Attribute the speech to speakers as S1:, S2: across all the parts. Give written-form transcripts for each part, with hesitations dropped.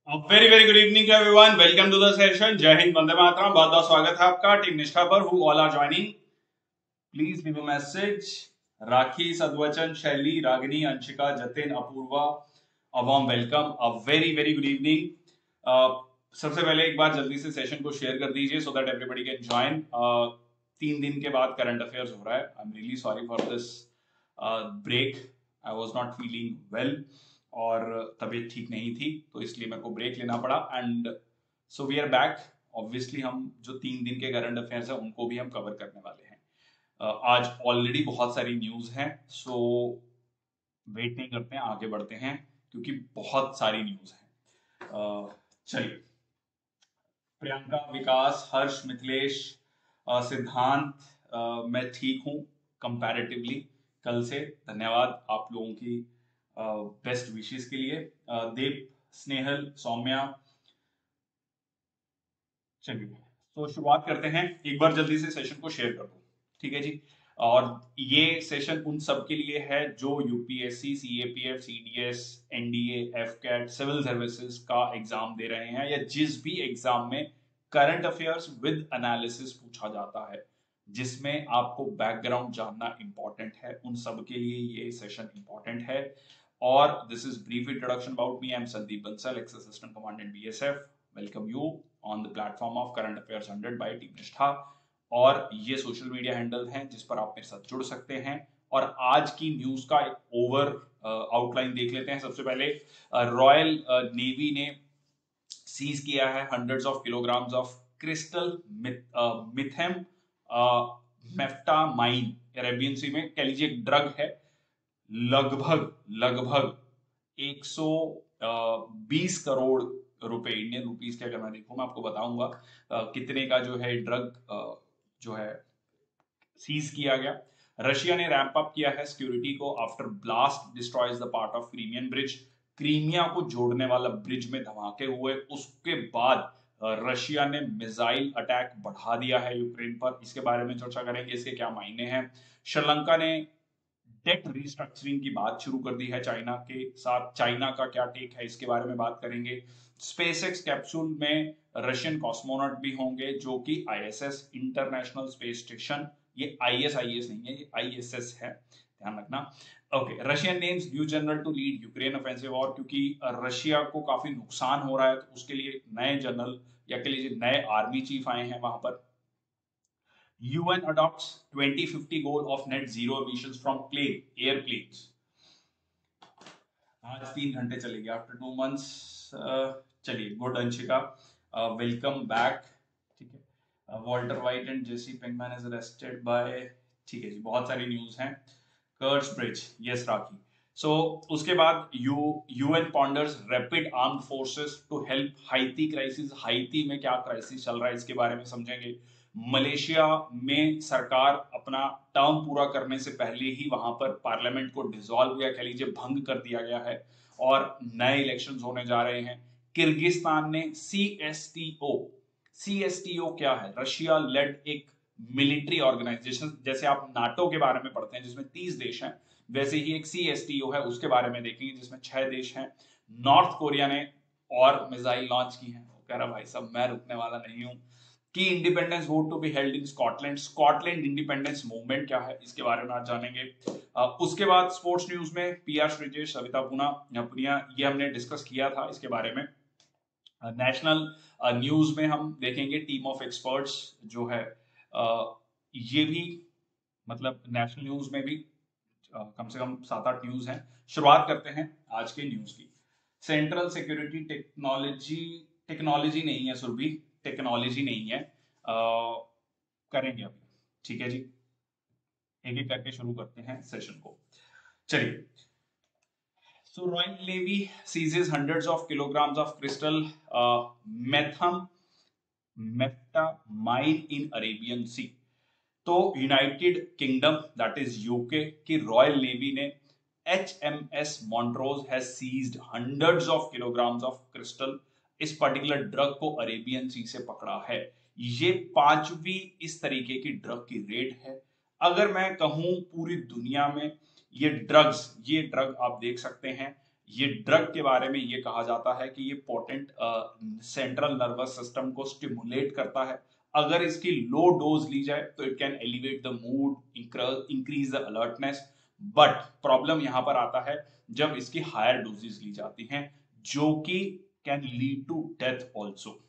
S1: Very very good evening everyone, welcome to the session. जय हिंद, वंदे मातरम। बहुत बहुत स्वागत है आपका टीम निष्ठा पर। Who all are joining, please leave a message. Rakhi, Sadvachan, Shaili, Ragini, Anshika, Jatin, Apoorva, a warm welcome, a very very good evening. सबसे पहले एक बार जल्दी से सेशन को शेयर कर दीजिए so that everybody can join. 3 दिन के बाद करंट अफेयर्स हो रहा है। I am really sorry for this break. I was not feeling well और तबीयत ठीक नहीं थी, तो इसलिए मेरे को ब्रेक लेना पड़ा। And so we are back. Obviously हम जो 3 दिन के करंट अफेयर्स हैं उनको भी हम कवर करने वाले हैं। आज ऑलरेडी बहुत सारी न्यूज हैं, सो वेट नहीं करते हैं, आगे बढ़ते हैं क्योंकि बहुत सारी न्यूज हैं। चलिए, प्रियंका, विकास, हर्ष, मिथिलेश, सिद्धांत, मैं ठीक हूं कंपैरेटिवली कल से। धन्यवाद आप लोगों की बेस्ट विशेस के लिए। देव, स्नेहल, सौम्या। चलिए, तो शुरुआत करते हैं। एक बार जल्दी से सेशन को शेयर कर दो, ठीक है जी। और ये सेशन उन सब के लिए है जो UPSC, CAPF, CDS, NDA, AFCAT, civil services का एग्जाम दे रहे हैं, या जिस भी एग्जाम में करंट अफेयर्स विद एनालिसिस पूछा जाता है, जिसमें आपको बैकग्राउंड जानना इंपॉर्टेंट है, उन सब के लिए ये सेशन इंपॉर्टेंट है। और this is brief introduction about me. I am Sandeep Bansal, ex assistant commandant BSF. Welcome you on the platform of current affairs 100 by team Nishtha. और ये सोशल मीडिया हैंडल हैं जिस पर आप मेरे साथ जुड़ सकते हैं। और आज की न्यूज का एक ओवर आउटलाइन देख लेते हैं। सबसे पहले, रॉयल नेवी ने सीज किया है hundreds of kilograms of crystal meth methamphetamine. Arabian sea में कह लीजिए एक ड्रग है। लगभग लगभग 120 करोड़ रुपए, इंडियन रुपीस के अगर मैं देखूं, मैं आपको बताऊंगा कितने का जो है ड्रग जो है सीज किया गया। रशिया ने रैंप अप किया है सिक्योरिटी को after blast destroys the part of Crimean bridge. Crimea को जोड़ने वाला ब्रिज में धमाके हुए, उसके बाद रशिया ने मिसाइल अटैक बढ़ा दिया है यूक्रेन पर। इसके बारे में चर्चा करेंगे, इसके क्या मायने हैं। श्रीलंका ने डेट रिस्ट्रक्चरिंग की बात शुरू कर दी है चाइना के साथ। चाइना का क्या टेक है, इसके बारे में बात करेंगे। स्पेसएक्स कैप्सूल में रशियन कॉस्मोनॉट भी होंगे, जो कि आईएसएस इंटरनेशनल स्पेस स्टेशन, ये आईएसआईएस नहीं है, ये आईएसएस है, ध्यान रखना। Okay, Russian names new general to lead Ukraine offensive war. क्योंकि रशिया को काफी नुकसान हो रहा है, तो उसके लिए नए जनरल या कह लीजिए नए आर्मी चीफ आए हैं वहां पर। UN adopts 2050 goal of net zero emissions from airplanes. आज 3 घंटे चलेगी आफ्टर 2 months। चलिए, गुड अंशिका, वेलकम बैक। ठीक है, Walter White and Jesse Pinkman is arrested by. ठीक है जी, बहुत सारी न्यूज हैं। कर्स ब्रिज, यस राखी। सो उसके बाद UN ponders rapid armed forces to help Haiti crisis. Haiti में क्या क्राइसिस चल रहा है इसके बारे में समझेंगे। मलेशिया में सरकार अपना टर्म पूरा करने से पहले ही वहां पर पार्लियामेंट को डिसॉल्व या कह लीजिए भंग कर दिया गया है और नए इलेक्शंस होने जा रहे हैं। किर्गिस्तान ने सीएसटीओ, सीएसटीओ क्या है, रशिया लेड एक मिलिट्री ऑर्गेनाइजेशन, जैसे आप नाटो के बारे में पढ़ते हैं जिसमें 30 देश हैं, वैसे ही एक सीएसटीओ है, उसके बारे में देखेंगे जिसमें 6 देश हैं। नॉर्थ कोरिया ने और मिसाइल लॉन्च की है। वो कह रहा भाई साहब मैं रुकने वाला नहीं हूं। की independence vote to be held in Scotland. Scotland independence movement क्या है, इसके बारे में आज जानेंगे। उसके बाद स्पोर्ट्स न्यूज में पीआर श्रीजेश, सविता पुनिया, ये हमने डिस्कस किया था इसके बारे में। नेशनल न्यूज में हम देखेंगे टीम ऑफ एक्सपर्ट्स जो है, ये भी मतलब नेशनल न्यूज में भी कम से कम 7-8 न्यूज हैं। शुरुआत करते हैं आज के न्यूज की। सेंट्रल सिक्योरिटी टेक्नोलॉजी, टेक्नोलॉजी नहीं है सुरभि, टेक्नोलॉजी नहीं है, करेंगे अभी, ठीक है जी। एक एक करके शुरू करते हैं सेशन को, चलिए। So Royal Navy seizes hundreds of kilograms of crystal methamphetamine in Arabian Sea। तो United Kingdom that is UK की रॉयल नेवी ने HMS Montrose has seized hundreds of kilograms of crystal. इस पर्टिकुलर ड्रग को Arabian sea से पकड़ा है। ये 5वीं इस तरीके की ड्रग की रेड है। अगर मैं कहूं पूरी दुनिया में ये ड्रग आप देख सकते हैं, ये ड्रग के बारे में ये कहा जाता है कि ये पोटेंट सेंट्रल नर्वस सिस्टम को स्टिमुलेट करता है। अगर इसकी लो डोज ली जाए तो it can elevate the mood, increase the alertness. But problem यहां पर आता है जब इसकी हायर डोजेस ली जाती हैं, जो कि can lead to death also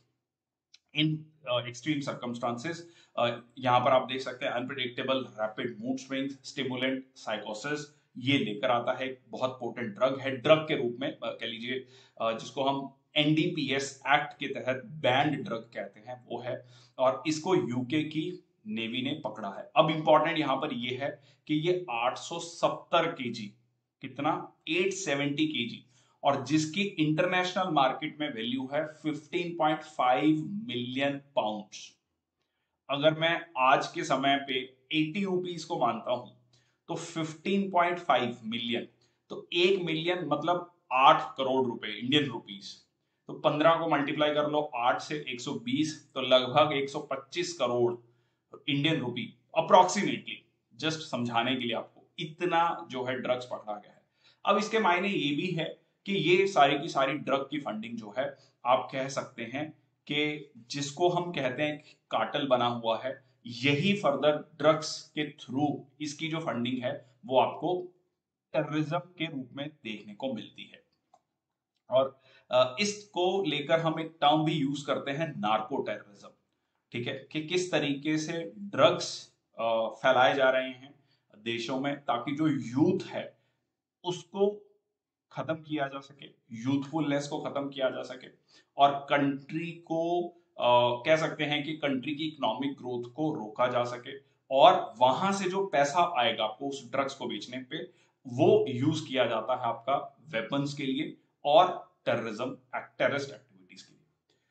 S1: in extreme circumstances. यहां पर आप देख सकते हैं unpredictable rapid mood swings, stimulant, साइकोसिस, ये लेकर आता है। बहुत पोटेंट ड्रग है, ड्रग के रूप में कह लीजिए, जिसको हम एनडीपीएस एक्ट के तहत बैंड ड्रग कहते हैं, वो है। और इसको यूके की नेवी ने पकड़ा है। अब इंपॉर्टेंट यहां पर ये है कि ये 870 केजी, कितना, 870 केजी, और जिसकी इंटरनेशनल मार्केट में वैल्यू है 15.5 मिलियन पाउंड्स। अगर मैं आज के समय पे 80 रुपीज को मानता हूं तो 15.5 मिलियन, तो 1 मिलियन मतलब 8 करोड़ रुपए इंडियन रुपीज। तो 15 को मल्टीप्लाई कर लो 8 से, 120, तो लगभग 125 crore Indian rupee approximately, just समझाने के लिए आपको, इतना जो है ड्रग्स पकड़ा गया है। अब इसके मायने ये भी है कि ये सारी की सारी ड्रग की फंडिंग जो है, आप कह सकते हैं कि जिसको हम कहते हैं कार्टेल बना हुआ है, यही फर्दर ड्रग्स के थ्रू इसकी जो फंडिंग है वो आपको टेररिज्म के रूप में देखने को मिलती है। और इसको लेकर हम एक टर्म भी यूज करते हैं, नार्को टेररिज्म। ठीक है, कि किस तरीके से ड्रग्स फैलाए जा रहे हैं देशों में ताकि जो यूथ है उसको खत्म किया जा सके, यूथफुलनेस को खत्म किया जा सके, और कंट्री को कह सकते हैं कि कंट्री की इकोनॉमिक ग्रोथ को रोका जा सके, और वहां से जो पैसा आएगा आपको उस ड्रग्स को बेचने पे, वो यूज किया जाता है आपका वेपन्स के लिए और टेररिज्म, टेररिस्ट एक्टिविटीज के लिए।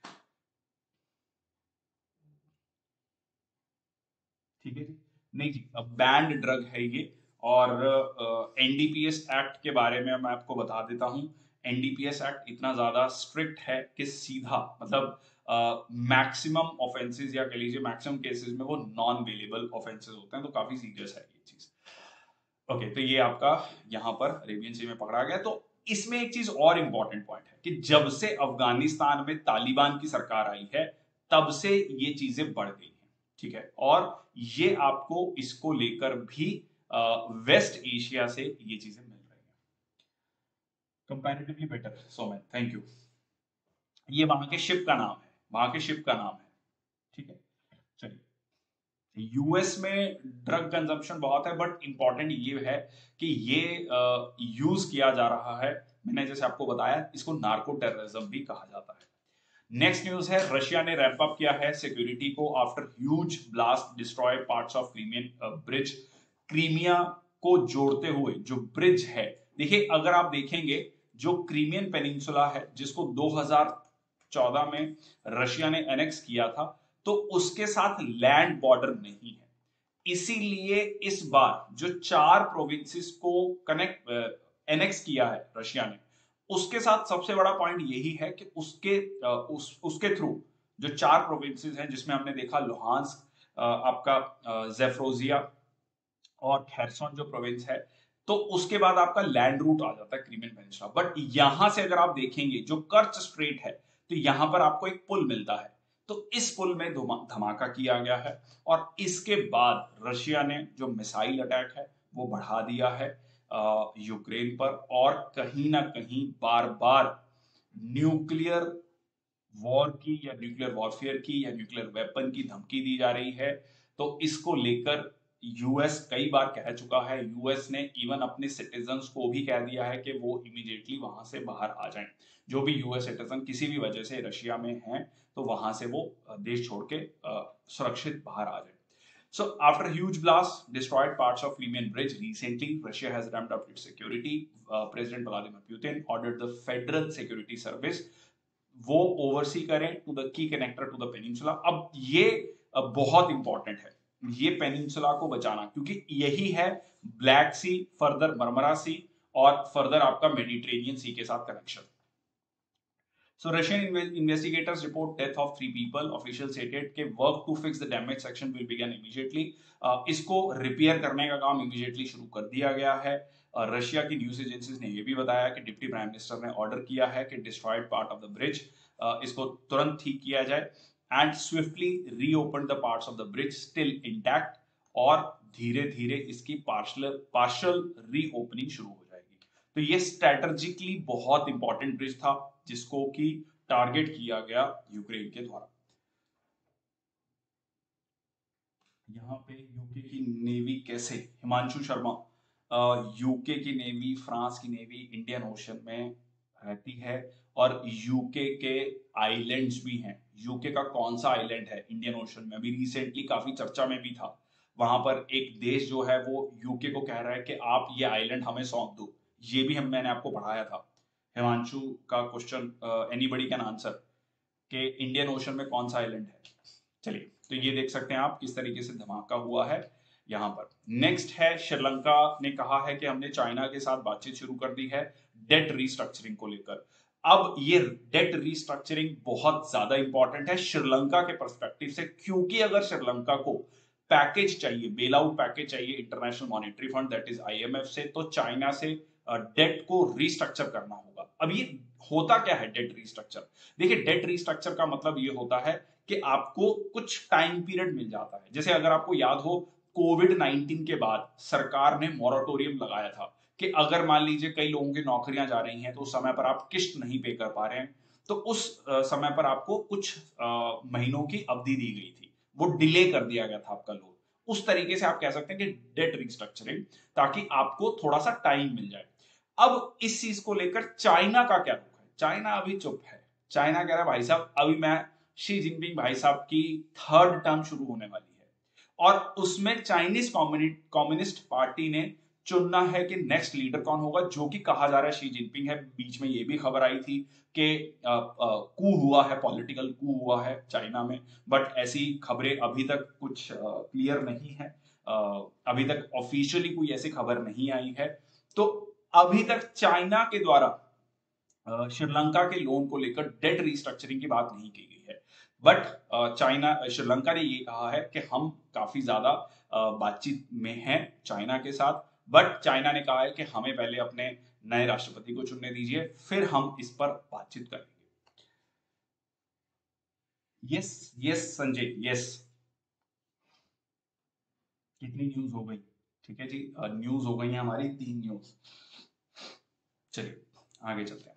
S1: ठीक है जी, नहीं जी, अब बैंड ड्रग है ये। और एनडीपीएस एक्ट के बारे में मैं आपको बता देता हूं। एनडीपीएस एक्ट इतना ज्यादा स्ट्रिक्ट है कि सीधा मतलब मैक्सिमम ऑफेंसेस, या कह लीजिए मैक्सिमम केसेस में वो नॉन वेलेबल ऑफेंसेस होते हैं, तो काफी सीरियस है ये चीज। ओके, तो ये आपका यहां पर अरेबियन सी में पकड़ा गया। तो इसमें एक चीज और इंपॉर्टेंट पॉइंट है कि जब से अफगानिस्तान में तालिबान की सरकार आई है तब से ये चीजें बढ़ गई हैं। ठीक है, और ये आपको इसको लेकर भी वेस्ट एशिया से ये चीजें मिल रही हैं comparatively better. So man, thank you. ये वहां के शिप का नाम है, वहां के शिप का नाम है। ठीक है, चलिए। यूएस में ड्रग कंजम्पशन बहुत है, बट इंपॉर्टेंट ये है कि ये यूज किया जा रहा है, मैंने जैसे आपको बताया, इसको नार्को टेररिज्म भी कहा जाता है। नेक्स्ट न्यूज है, रशिया ने रैंप अप किया है सिक्योरिटी को after huge blast destroy parts of Crimean bridge. Crimea को जोड़ते हुए जो ब्रिज है, देखिए अगर आप देखेंगे जो क्रीमियन पेनिनसुला है जिसको 2014 में रशिया ने एनेक्स किया था, तो उसके साथ लैंड बॉर्डर नहीं है। इसीलिए इस बार जो 4 प्रोविंसेस को कनेक्ट एनेक्स किया है रशिया ने, उसके साथ सबसे बड़ा पॉइंट यही है कि उसके थ्रू जो 4 प्रोविंसेस हैं, जिसमें हमने देखा लुहांस्क, आपका जेफ्रोजिया और खेरसोन जो प्रोविंस है, तो उसके बाद आपका लैंड रूट आ जाता है क्रीमियन पेनिनसुला। बट यहां से अगर आप देखेंगे जो कर्च स्ट्रेट है, तो यहां पर आपको एक पुल मिलता है, तो इस पुल में धमाका किया गया है। और इसके बाद रशिया ने जो मिसाइल अटैक है वो बढ़ा दिया है यूक्रेन पर, और कहीं ना कहीं बार बार न्यूक्लियर वॉर की, या न्यूक्लियर वॉरफेयर की, या न्यूक्लियर वेपन की धमकी दी जा रही है। तो इसको लेकर यूएस कई बार कह चुका है, यूएस ने इवन अपने सिटीजन्स को भी कह दिया है कि वो इमीडिएटली वहां से बाहर आ जाएं। जो भी यूएस सिटीजन किसी भी वजह से रशिया में हैं, तो वहां से वो देश छोड़ के सुरक्षित बाहर आ जाए। So after huge blast destroyed parts of Crimean Bridge recently, Russia has ramped up its security. President Vladimir Putin ordered the Federal Security Service वो ओवरसी करें to the key connector to the peninsula. अब ये बहुत important है, ये peninsula को बचाना, क्योंकि यही है black sea, further Marmara sea, और फर्दर आपका मेडिटेरेनियन सी के साथ connection. So Russian investigators report death of 3 people. Officials stated कि work to fix the damage section will begin immediately. इसको रिपेयर करने का काम इमीडिएटली शुरू कर दिया गया है। रशिया की न्यूज एजेंसीज ने यह भी बताया कि डिप्टी प्राइम मिनिस्टर ने ऑर्डर किया है कि destroyed part of the bridge इसको तुरंत ठीक किया जाए and swiftly reopen the parts of the bridge still intact, और धीरे धीरे इसकी पार्शल रीओपनिंग शुरू हो जाएगी। तो ये स्ट्रेटेजिकली बहुत इंपॉर्टेंट ब्रिज था जिसको कि टारगेट किया गया यूक्रेन के द्वारा। यहाँ पे यूके की नेवी कैसे, हिमांशु शर्मा, यूके की नेवी, फ्रांस की नेवी इंडियन ओशन में रहती है और यूके के आइलैंड्स भी हैं। यूके का कौन सा आइलैंड है इंडियन ओशन में, अभी रिसेंटली काफी चर्चा में भी था। वहां पर एक देश जो है वो यूके को कह रहा है कि आप ये आइलैंड हमें सौंप दो। ये भी मैंने आपको पढ़ाया था। हिमांशु का क्वेश्चन एनीबडी कैन आंसर कि इंडियन ओशन में कौन सा आइलैंड है। चलिए, तो ये देख सकते हैं आप किस तरीके से धमाका हुआ है यहां पर। नेक्स्ट है, श्रीलंका ने कहा है कि हमने चाइना के साथ बातचीत शुरू कर दी है डेट रीस्ट्रक्चरिंग को लेकर। अब ये डेट रीस्ट्रक्चरिंग बहुत ज्यादा इंपॉर्टेंट है श्रीलंका के पर्सपेक्टिव से, क्योंकि अगर श्रीलंका को पैकेज चाहिए, बेल आउट पैकेज चाहिए International Monetary Fund that is IMF से, तो चाइना से डेट को रीस्ट्रक्चर करना होगा। अब ये होता क्या है डेट रीस्ट्रक्चर? देखिए, डेट रीस्ट्रक्चर का मतलब ये होता है कि आपको कुछ टाइम पीरियड मिल जाता है। जैसे अगर आपको याद हो, कोविड-19 के बाद सरकार ने मॉरेटोरियम लगाया था कि अगर मान लीजिए कई लोगों की नौकरियां जा रही हैं तो समय पर आप किस्त नहीं पे कर पा रहे हैं, तो उस समय पर आपको कुछ महीनों की अवधि दी गई थी, वो डिले कर दिया गया था आपका लोन। उस तरीके से आप कह सकते हैं कि डेट रिस्ट्रक्चरिंग, ताकि आपको थोड़ा सा टाइम मिल जाए। अब इस चीज को लेकर चाइना का क्या रुख है? चाइना अभी चुप है। चाइना कह रहा है भाई साहब, अभी मैं शी जिनपिंग भाई साहब की थर्ड टर्म शुरू होने वाली है और उसमें चाइनीज कम्युनिस्ट पार्टी ने चुनना है कि नेक्स्ट लीडर कौन होगा, जो कि कहा जा रहा है शी जिनपिंग है। बीच में ये भी खबर आई थी कि कू हुआ है, पॉलिटिकल कू हुआ है चाइना में, बट ऐसी खबरें अभी तक कुछ क्लियर नहीं है। अभी तक ऑफिशियली कोई ऐसी खबर नहीं आई है। तो अभी तक चाइना के द्वारा श्रीलंका के लोन को लेकर डेट रिस्ट्रक्चरिंग की बात नहीं की गई है। बट श्रीलंका ने ये कहा है कि हम काफी ज्यादा बातचीत में हैं चाइना के साथ, बट चाइना ने कहा है कि हमें पहले अपने नए राष्ट्रपति को चुनने दीजिए, फिर हम इस पर बातचीत करेंगे। Yes yes Sanjay, yes. कितनी न्यूज हो गई? ठीक है जी, न्यूज हो गई है हमारी 3 न्यूज। चलिए आगे चलते हैं।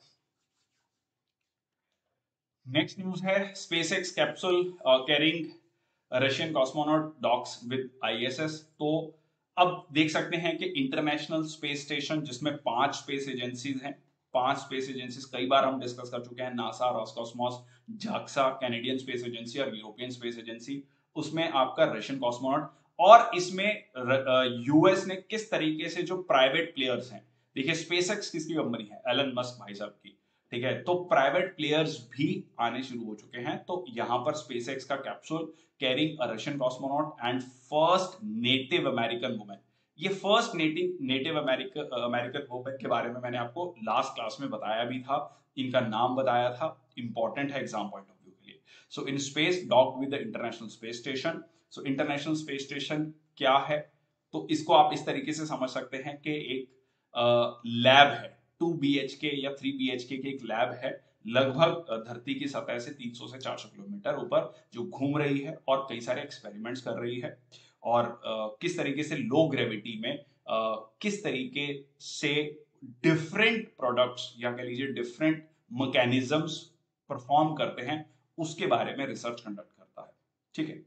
S1: नेक्स्ट न्यूज है, SpaceX capsule carrying Russian cosmonaut docks with ISS. तो अब देख सकते हैं कि इंटरनेशनल स्पेस स्टेशन, जिसमें 5 स्पेस एजेंसीज हैं, 5 स्पेस एजेंसीज कई बार हम डिस्कस कर चुके हैं, NASA, Roscosmos, JAXA, Canadian space agency और यूरोपियन स्पेस एजेंसी, उसमें आपका रशियन कॉस्मोनॉट। और इसमें यूएस ने किस तरीके से जो प्राइवेट प्लेयर्स हैं, देखिए स्पेसएक्स किसकी कंपनी है? एलन मस्क भाई साहब की, ठीक है। तो प्राइवेट प्लेयर्स भी आने शुरू हो चुके हैं। तो यहां पर स्पेसएक्स का capsule carrying a Russian cosmonaut and first Native American women, ये फर्स्ट नेटिव अमेरिकन वुमेन के बारे में मैंने आपको लास्ट क्लास में बताया भी था, इनका नाम बताया था, इंपॉर्टेंट है एग्जाम पॉइंट ऑफ व्यू के लिए। So in space docked with the International space Station. So International space Station क्या है? तो इसको आप इस तरीके से समझ सकते हैं कि एक लैब है, 2 BHK या 3 BHK की एक लैब है, लगभग धरती की सतह से 300 से 400 किलोमीटर ऊपर, जो घूम रही है और कई सारे एक्सपेरिमेंट्स कर रही है। और किस तरीके से लो ग्रेविटी में किस तरीके से डिफरेंट प्रोडक्ट्स या कह लीजिए डिफरेंट मैकेनिज्म्स परफॉर्म करते हैं, उसके बारे में रिसर्च कंडक्ट करता है। ठीक है,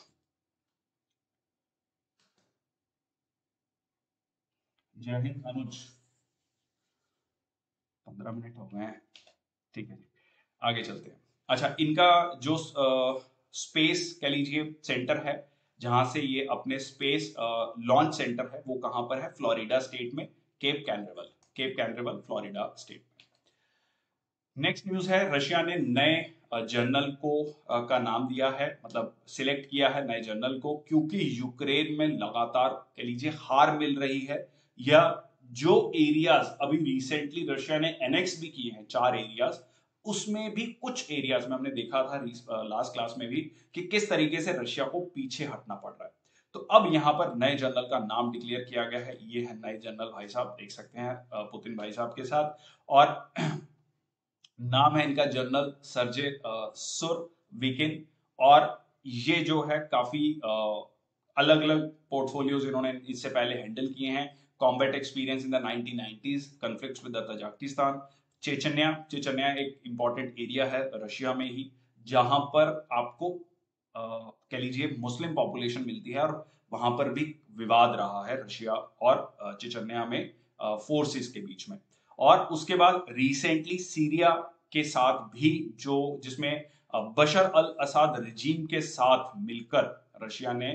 S1: जय हिंद अनुज। 15 मिनट हो गए हैं, ठीक है जी, आगे चलते हैं। अच्छा, इनका जो स्पेस कह लीजिए सेंटर है, जहां से ये अपने स्पेस लॉन्च सेंटर है, वो कहां पर है? फ्लोरिडा स्टेट में, Cape Canaveral Florida state. Next news है, रशिया ने नए जर्नल को का नाम दिया है, मतलब सिलेक्ट किया है नए जर्नल को, क्योंकि यूक्रेन में लगातार कह लीजिए हार मिल रही है, या जो एरियाज अभी रिसेंटली रशिया ने एनेक्स भी किए हैं, 4 एरियाज, उसमें भी कुछ एरियाज में हमने देखा था लास्ट क्लास में भी कि किस तरीके से रशिया को पीछे हटना पड़ रहा है। तो अब यहां पर नए जनरल का नाम डिक्लेयर किया गया है। ये है नए जनरल भाई साहब, देख सकते हैं पुतिन भाई साहब के साथ। और नाम है इनका जनरल सर्जे सुरविकिन। और ये जो है काफी अलग अलग पोर्टफोलियोज इन्होंने इससे पहले हैंडल किए हैं। Combat experience in the 1990s, conflicts with Tajikistan, Chechnya. Chechnya एक इंपॉर्टेंट एरिया है रशिया में ही, जहां पर आपको कह लीजिए मुस्लिम पॉपुलेशन मिलती है, और वहां पर भी विवाद रहा है रशिया और चेचन्या में फोर्सेस के बीच में। और उसके बाद रिसेंटली सीरिया के साथ भी, जो जिसमें बशर अल असद रजीम के साथ मिलकर रशिया ने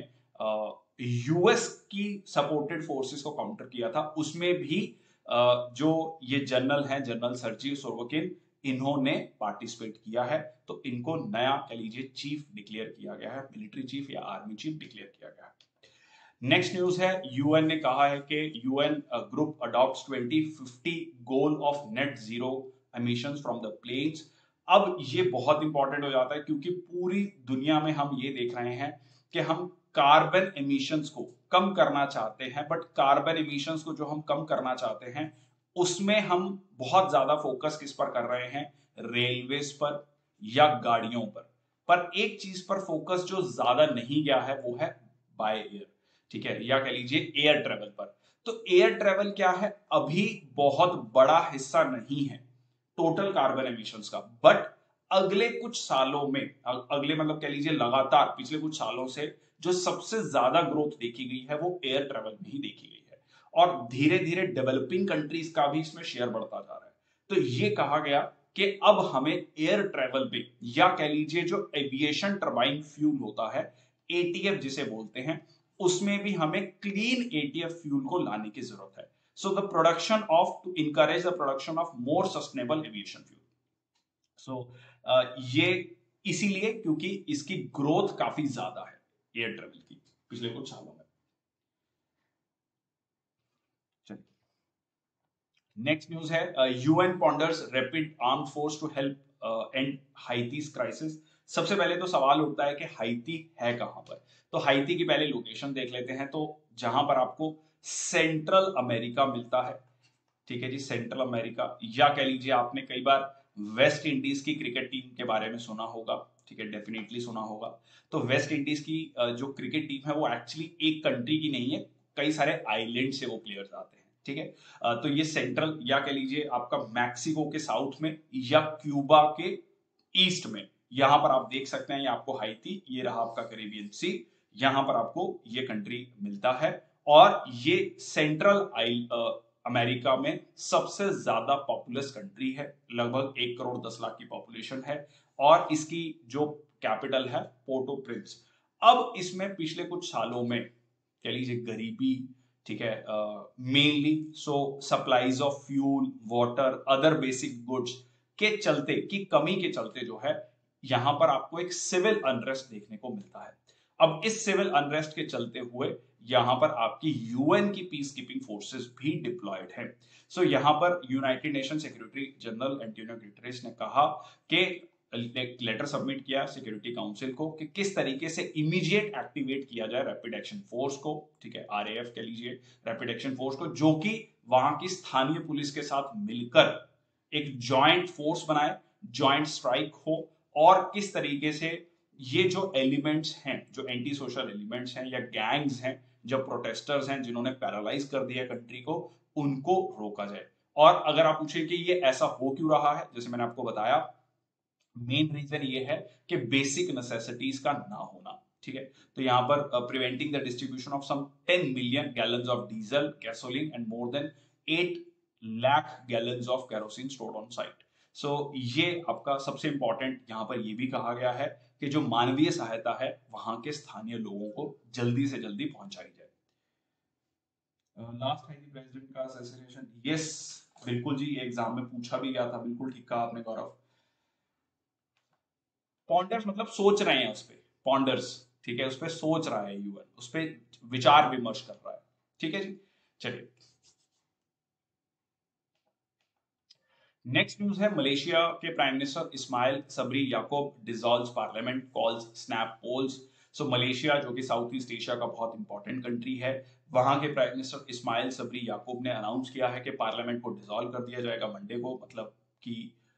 S1: यूएस की सपोर्टेड फोर्सेस को काउंटर किया था, उसमें भी जो ये जनरल हैं, जनरल सर्जी सोरोकिन, इन्होंने पार्टिसिपेट किया है। तो इनको नया कह लीजिए चीफ डिक्लेयर किया गया है, मिलिट्री चीफ या आर्मी चीफ डिक्लेयर किया गया है। नेक्स्ट न्यूज है, यूएन ने कहा है कि UN group adopts 2050 goal of net zero emissions from the planes. अब ये बहुत इंपॉर्टेंट हो जाता है, क्योंकि पूरी दुनिया में हम ये देख रहे हैं कि हम कार्बन एमिशंस को कम करना चाहते हैं, बट कार्बन एमिशंस को जो हम कम करना चाहते हैं, उसमें हम बहुत ज्यादा फोकस किस पर कर रहे हैं, रेलवेज पर या गाड़ियों पर एक चीज पर फोकस जो ज्यादा नहीं गया है वो है बाय एयर, ठीक है, या कह लीजिए एयर ट्रेवल पर। तो एयर ट्रेवल क्या है, अभी बहुत बड़ा हिस्सा नहीं है टोटल कार्बन एमिशंस का, बट अगले कुछ सालों में, अगले मतलब कह लीजिए लगातार पिछले कुछ सालों से जो सबसे ज्यादा ग्रोथ देखी गई है वो एयर ट्रेवल में ही देखी गई है। और धीरे धीरे डेवलपिंग कंट्रीज का भी इसमें शेयर बढ़ता जा रहा है। तो ये कहा गया कि अब हमें एयर ट्रेवल पे, या कह लीजिए जो एविएशन टर्बाइन फ्यूल होता है, एटीएफ जिसे बोलते हैं, उसमें भी हमें क्लीन एटीएफ फ्यूल को लाने की जरूरत है। So the production of, to encourage the production of more sustainable aviation fuel. So ये इसीलिए क्योंकि इसकी ग्रोथ काफी ज्यादा है एयर ट्रेवल की पिछले कुछ सालों में। नेक्स्ट न्यूज है, UN ponders rapid armed force to help end Haiti's crisis. सबसे पहले तो सवाल उठता है कि हाइती है कहां पर। तो हाइती की पहले लोकेशन देख लेते हैं। तो जहां पर आपको सेंट्रल अमेरिका मिलता है, ठीक है जी, सेंट्रल अमेरिका, या कह लीजिए आपने कई बार वेस्ट इंडीज की क्रिकेट टीम के बारे में सुना होगा, ठीक है, डेफिनेटली सुना होगा। तो वेस्ट इंडीज की जो क्रिकेट टीम है वो एक्चुअली एक कंट्री की नहीं है, कई सारे आइलैंड से वो प्लेयर्स आते हैं, ठीक है। तो ये सेंट्रल, या कह लीजिए आपका मैक्सिको के साउथ में या क्यूबा के ईस्ट में, यहां पर आप देख सकते हैं, ये आपको हाइती, ये रहा आपका कैरिबियन सी, यहां पर आपको ये कंट्री मिलता है। और ये सेंट्रल अमेरिका में सबसे ज्यादा पॉपुलस कंट्री है, लगभग 1 करोड़ 10 लाख की पॉपुलेशन है। और इसकी जो कैपिटल है पोर्टो प्रिंस। अब इसमें पिछले कुछ सालों में कह लीजिए गरीबी, ठीक है, mainly so supplies of fuel, water, other basic goods के चलते, की कमी के चलते जो है, यहां पर आपको एक सिविल अनरेस्ट देखने को मिलता है। अब इस सिविल अनरेस्ट के चलते हुए यहां पर आपकी यूएन की पीस कीपिंग फोर्सेस भी डिप्लॉयड है। सो यहां पर United Nation secretary general Antonio Guterres ने कहा कि एक लेटर सबमिट किया सिक्योरिटी काउंसिल को कि किस तरीके से इमीडिएट एक्टिवेट किया जाए रैपिड एक्शन फोर्स को, ठीक है, आरएएफ कह लीजिए, रैपिड एक्शन फोर्स को, जो कि वहां की स्थानीय पुलिस के साथ मिलकर एक जॉइंट फोर्स बनाए, जॉइंट स्ट्राइक हो, और किस तरीके से ये जो एलिमेंट्स हैं, जो एंटी सोशल एलिमेंट्स हैं या गैंग्स हैं, जो प्रोटेस्टर्स हैं जिन्होंने पैरालाइज कर दिया कंट्री को, उनको रोका जाए। और अगर आप पूछे कि ये ऐसा हो क्यों रहा है, जैसे मैंने आपको बताया, मेन रीजन ये है कि बेसिक नेसेसिटीज का ना होना, ठीक है। तो यहां पर preventing the distribution of some 10 million gallons of diesel, gasoline and more than 8 lakh gallons of kerosene stored on site. So ये आपका सबसे इंपॉर्टेंट यहां पर ये भी कहा गया है कि जो मानवीय सहायता है वहां के स्थानीय लोगों को जल्दी से जल्दी पहुंचाई जाए। लास्ट हाइती प्रेसिडेंट का असैसिनेशन, यस बिल्कुल जी, ये एग्जाम में पूछा भी गया था, बिल्कुल ठीक कहा आपने गौरव। पॉन्डर्स मतलब सोच रहे हैं उस पे, पॉन्डर्स, ठीक है, उस पे सोच रहा है यूएन, उस पे विचार विमर्श कर रहा है, ठीक है जी। चलिए नेक्स्ट न्यूज है, मलेशिया के prime minister Ismail Sabri Yaakob dissolves parliament, calls snap polls. So Malaysia जो कि साउथ ईस्ट एशिया का बहुत इंपॉर्टेंट कंट्री है, वहां के prime minister Ismail Sabri Yaakob ने अनाउंस किया है कि पार्लियामेंट को डिसॉल्व कर दिया जाएगा मंडे को, मतलब कि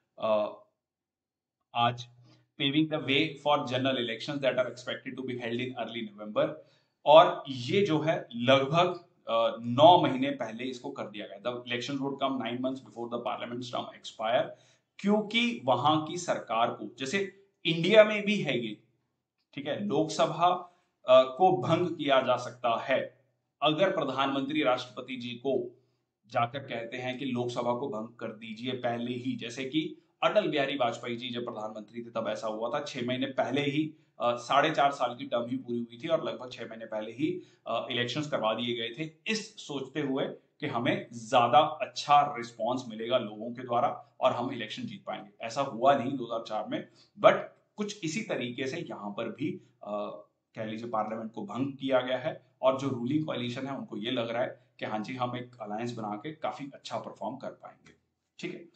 S1: आज, paving the way for general elections that are expected to be held in early November. और ये जो है लगभग 9 महीने पहले इसको कर दिया गया। The election would come 9 months before the parliament term expire, क्योंकि वहां की सरकार को, जैसे इंडिया में भी है ये, ठीक है, लोकसभा को भंग किया जा सकता है अगर प्रधानमंत्री राष्ट्रपति जी को जाकर कहते हैं कि लोकसभा को भंग कर दीजिए पहले ही, जैसे कि अटल बिहारी वाजपेयी जी जब प्रधानमंत्री थे तब ऐसा हुआ था। 6 महीने पहले ही 4.5 साल की टर्म ही पूरी हुई थी और लगभग 6 महीने पहले ही इलेक्शंस करवा दिए गए थे, इस सोचते हुए कि हमें ज्यादा अच्छा रिस्पॉन्स मिलेगा लोगों के द्वारा और हम इलेक्शन जीत पाएंगे। ऐसा हुआ नहीं 2004 में, बट कुछ इसी तरीके से यहां पर भी कह लीजिए पार्लियामेंट को भंग किया गया है और जो रूलिंग कोalition है उनको ये लग रहा है कि हाँ जी हम एक अलायंस बना के काफी अच्छा परफॉर्म कर पाएंगे। ठीक है,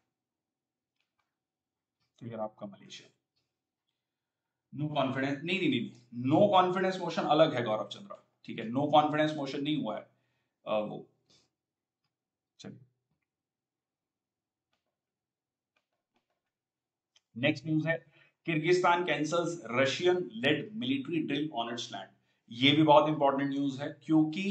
S1: क्लियर आपका मलेशिया। नो कॉन्फिडेंस, नहीं नहीं नहीं, नो कॉन्फिडेंस मोशन अलग है गौरव चंद्रा, ठीक है, नो कॉन्फिडेंस मोशन नहीं हुआ है वो। चलिए नेक्स्ट न्यूज है, Kyrgyzstan cancels Russian led military drill on its land. ये भी बहुत इंपॉर्टेंट न्यूज है क्योंकि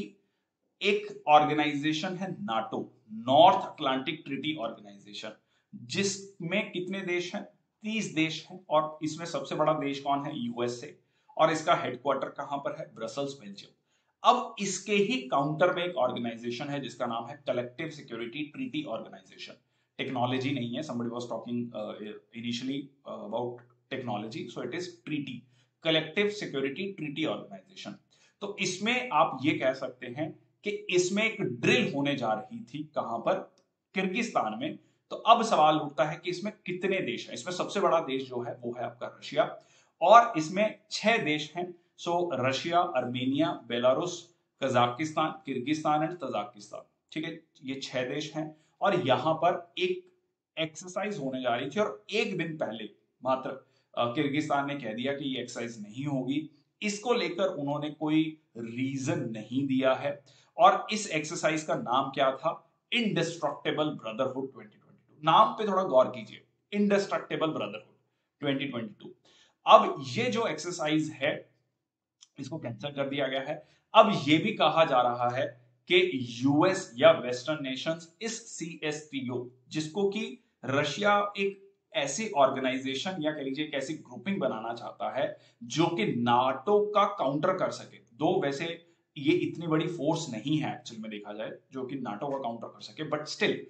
S1: एक ऑर्गेनाइजेशन है NATO, North Atlantic Treaty Organisation, जिसमें कितने देश हैं, 30 देश हैं, और इसमें सबसे बड़ा देश कौन है, यूएसए, और इसका हेडक्वार्टर कहां पर है, ब्रसल्स, बेल्जियम। अब इसके ही काउंटर में एक ऑर्गेनाइजेशन है जिसका नाम है Collective Security Treaty Organisation. Technology नहीं है, somebody was talking initially about technology, so it is treaty, Collective Security Treaty Organisation. तो इसमें आप ये कह सकते हैं कि इसमें एक ड्रिल होने जा रही थी, कहां पर, किर्गिस्तान में। तो अब सवाल उठता है कि इसमें कितने देश हैं। इसमें सबसे बड़ा देश जो है वो है आपका रशिया, और इसमें 6 देश हैं। So Russia, Armenia, Belarus, Kazakhstan, Kyrgyzstan and Tajikistan, ठीक है, ये 6 देश हैं। और यहां पर एक एक्सरसाइज होने जा रही थी और एक दिन पहले मात्र किर्गिस्तान ने कह दिया कि ये एक्सरसाइज नहीं होगी। इसको लेकर उन्होंने कोई रीजन नहीं दिया है, और इस एक्सरसाइज का नाम क्या था, इंडेस्ट्रक्टेबल ब्रदरहुड 2022। नाम पे थोड़ा गौर कीजिए, इंडेस्ट्रक्टेबल ब्रदरहुड 2022। अब ये जो एक्सरसाइज है इसको कैंसिल कर दिया गया है। अब ये भी कहा जा रहा है कि यूएस या वेस्टर्न नेशंस इस सीएसटीओ, जिसको कि रशिया एक ऐसी ऑर्गेनाइजेशन या कह लीजिए एक ऐसी ग्रुपिंग बनाना चाहता है जो कि नाटो का काउंटर कर सके, दो वैसे ये इतनी बड़ी फोर्स नहीं है एक्चुअल में देखा जाए जो कि नाटो का काउंटर कर सके, बट स्टिल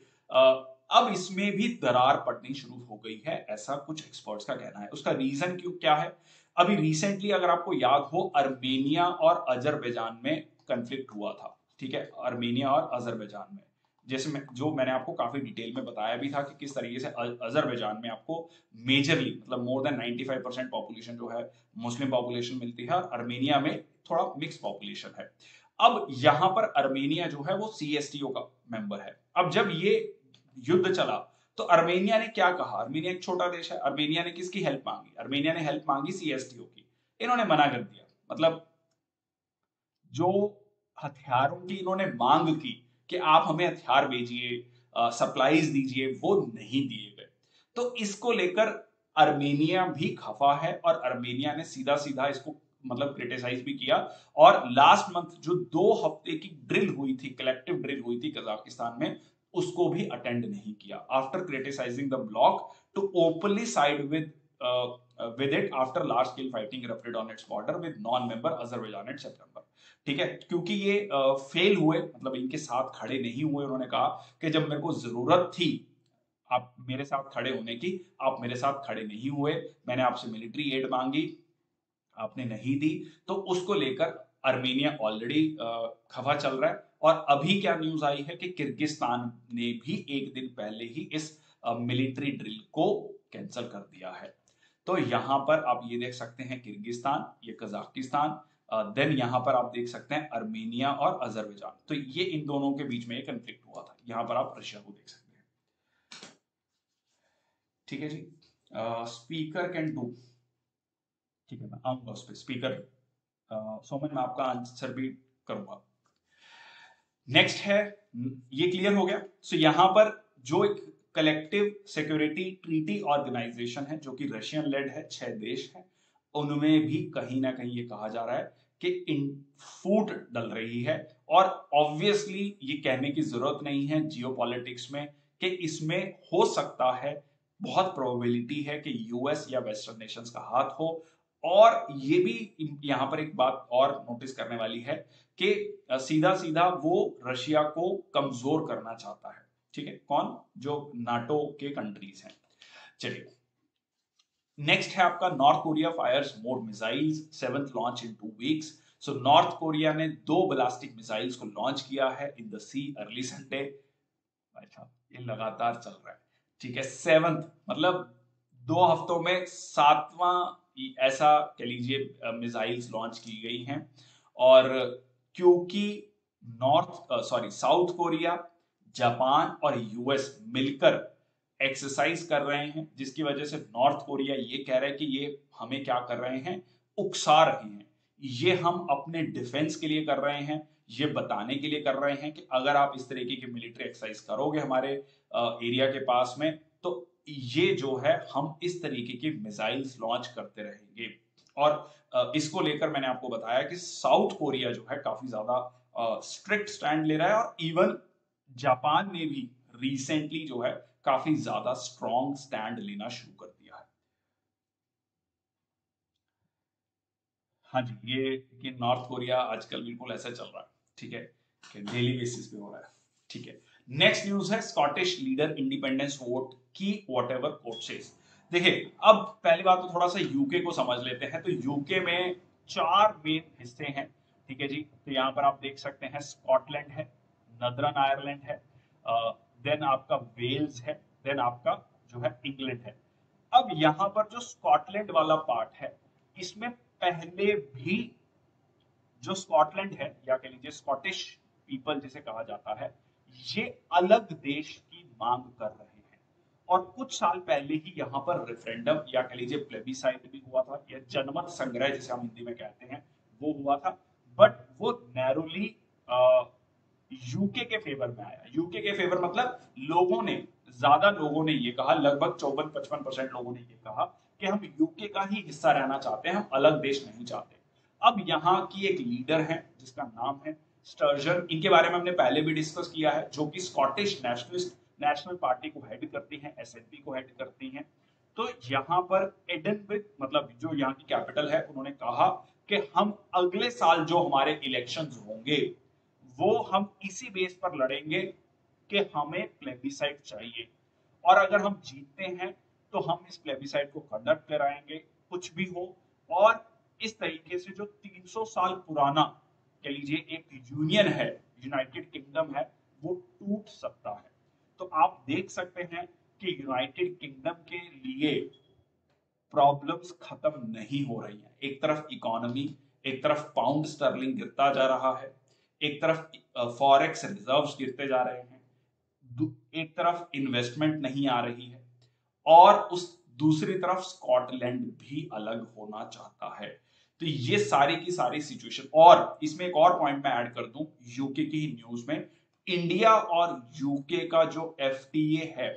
S1: अब इसमें भी दरार पड़नी शुरू हो गई है, ऐसा कुछ एक्सपर्ट्स का कहना है। उसका रीजन क्यों क्या है, अभी रिसेंटली अगर आपको याद हो अर्मेनिया और अजरबैजान में कंफ्लिक्ट हुआ था, ठीक है, अर्मेनिया और अजरबैजान में, जैसे जो मैंने आपको काफी डिटेल में बताया भी था कि किस तरीके से अजरबैजान में आपको मेजरली मतलब मोर देन 95% पॉपुलेशन जो है मुस्लिम पॉपुलेशन मिलती है, और अर्मेनिया में थोड़ा मिक्स पॉपुलेशन है। अब यहां पर अर्मेनिया जो है वो सीएसटीओ का मेंबर है। अब जब ये युद्ध चला तो अर्मेनिया ने क्या कहा, अर्मेनिया एक छोटा देश है, अर्मेनिया ने किसकी हेल्प मांगी, अर्मेनिया ने हेल्प मांगी सीएसटीओ की, इन्होंने मना कर दिया। मतलब जो हथियारों की इन्होंने मांग की कि आप हमें हथियार भेजिए, सप्लाईज दीजिए, वो नहीं दिए गए। तो इसको लेकर अर्मेनिया भी खफा है और अर्मेनिया ने सीधा सीधा इसको मतलब क्रिटिसाइज भी किया। और लास्ट मंथ जो 2 हफ्ते की ड्रिल हुई थी, कलेक्टिव ड्रिल हुई थी कजाकिस्तान में, उसको भी अटेंड नहीं किया after criticising the bloc to openly side with it after large scale fighting erupted on its border with non-member Azerbaijan in September। ठीक है, क्योंकि ये फेल हुए, मतलब इनके साथ खड़े नहीं हुए। उन्होंने कहा कि जब मेरे को जरूरत थी आप मेरे साथ खड़े होने की, आप मेरे साथ खड़े नहीं हुए, मैंने आपसे मिलिट्री एड मांगी, आपने नहीं दी। तो उसको लेकर अर्मेनिया ऑलरेडी खफा चल रहा है। और अभी क्या न्यूज आई है कि किर्गिस्तान ने भी एक दिन पहले ही इस मिलिट्री ड्रिल को कैंसिल कर दिया है। तो यहां पर आप ये देख सकते हैं किर्गिस्तान, ये कजाकिस्तान, देन यहां पर आप देख सकते हैं अर्मेनिया और अजरबैजान। तो ये इन दोनों के बीच में एक कंफ्लिक्ट हुआ था। यहां पर आप रशिया को देख सकते हैं। ठीक है जी, स्पीकर कैन डू ठीक है, मैं आऊंगा उस पर स्पीकर। सोमन मैं आपका आंसर भी करूंगा। नेक्स्ट है, ये क्लियर हो गया। सो यहां पर जो एक कलेक्टिव सिक्योरिटी ट्रीटी ऑर्गेनाइजेशन है जो कि रशियन लेड है, 6 देश हैं, उनमें भी कहीं ना कहीं ये कहा जा रहा है कि इन फूट डल रही है। और ऑब्वियसली ये कहने की जरूरत नहीं है जियोपॉलिटिक्स में कि इसमें हो सकता है, बहुत प्रोबेबिलिटी है कि यूएस या वेस्टर्न नेशंस का हाथ हो। और ये भी यहां पर एक बात और नोटिस करने वाली है कि सीधा सीधा वो रशिया को कमजोर करना चाहता है। ठीक है, कौन? जो नाटो के कंट्रीज हैं। चलिए, नेक्स्ट है आपका, North Korea fires more missiles, 7th launch in 2 weeks. So North Korea ने 2 बैलिस्टिक मिसाइल्स को लॉन्च किया है in the sea early Sunday. भाई साहब, ये लगातार चल रहा है। ठीक है, 7th मतलब 2 हफ्तों में 7वां ऐसा कह लीजिए मिसाइल्स लॉन्च की गई हैं। और क्योंकि साउथ कोरिया, जापान और यूएस मिलकर एक्सरसाइज कर रहे हैं, जिसकी वजह से नॉर्थ कोरिया ये कह रहा है कि ये हमें क्या कर रहे हैं, उकसा रहे हैं। ये हम अपने डिफेंस के लिए कर रहे हैं, ये बताने के लिए कर रहे हैं कि अगर आप इस तरीके की मिलिट्री एक्सरसाइज करोगे हमारे एरिया के पास में, तो ये जो है हम इस तरीके की मिसाइल्स लॉन्च करते रहेंगे। और इसको लेकर मैंने आपको बताया कि साउथ कोरिया जो है काफी ज्यादा स्ट्रिक्ट स्टैंड ले रहा है। और इवन जापान ने भी रिसेंटली जो है काफी ज्यादा स्ट्रॉन्ग स्टैंड लेना शुरू कर दिया है। हाँ जी, ये नॉर्थ कोरिया आजकल बिल्कुल ऐसा चल रहा है। ठीक है, कि डेली बेसिस पे हो रहा है। ठीक है, नेक्स्ट न्यूज है, स्कॉटिश लीडर इंडिपेंडेंस वोट की वॉट एवर कोर्ट सेज। देखिए, अब पहली बात तो थोड़ा सा यूके को समझ लेते हैं। तो यूके में 4 मेन हिस्से हैं। ठीक है जी, तो यहां पर आप देख सकते हैं, स्कॉटलैंड है, नदरन आयरलैंड है, देन आपका वेल्स है, देन आपका जो है इंग्लैंड है। अब यहां पर जो स्कॉटलैंड वाला पार्ट है, इसमें पहले भी जो स्कॉटलैंड है, या कह लीजिए स्कॉटिश पीपल जिसे कहा जाता है, ये अलग देश की मांग कर रहे हैं। और कुछ साल पहले ही यहाँ पर रेफरेंडम या कह लीजिए प्लेबिसाइट भी हुआ था, या जनमत संग्रह जिसे हम हिंदी में कहते हैं, वो हुआ था। बट वो नैरोली यूके के फेवर में आया। यूके के फेवर मतलब लोगों ने, ज्यादा लोगों ने ये कहा, लगभग 54-55% लोगों ने ये कहा कि हम यूके का ही हिस्सा रहना चाहते हैं, हम अलग देश नहीं चाहते। अब यहाँ की एक लीडर है जिसका नाम है स्टर्जन, इनके बारे में हमने पहले भी डिस्कस किया है, जो कि स्कॉटिश नेशनल पार्टी को हेड करती हैं, एसएनपी को हेड करती हैं। तो यहाँ पर एडनबर्ग, मतलब जो यहाँ की कैपिटल है, उन्होंने कहा कि हम अगले साल जो हमारे इलेक्शंस होंगे, वो हम इसी बेस पर लड़ेंगे कि हमें प्लेबिसाइट चाहिए। और अगर हम जीतते हैं तो हम इस प्लेबिसाइट को कंडक्ट कराएंगे, कुछ भी हो। और इस तरीके से जो 300 साल पुराना कह लीजिए एक यूनियन है, यूनाइटेड किंगडम है, वो टूट सकता है। तो आप देख सकते हैं कि यूनाइटेड किंगडम के लिए प्रॉब्लम्स खत्म नहीं हो रही हैं। एक तरफ इकोनॉमी, एक तरफ पाउंड स्टर्लिंग गिरता जा रहा है, एक तरफ फॉरेक्स रिजर्व्स गिरते जा रहे हैं, एक तरफ इन्वेस्टमेंट नहीं आ रही है, और उस दूसरी तरफ स्कॉटलैंड भी अलग होना चाहता है। तो ये सारी की सारी सिचुएशन, और इसमें एक और पॉइंट मैं ऐड कर दूं यूके की ही न्यूज में, इंडिया और यूके का जो एफटीए है,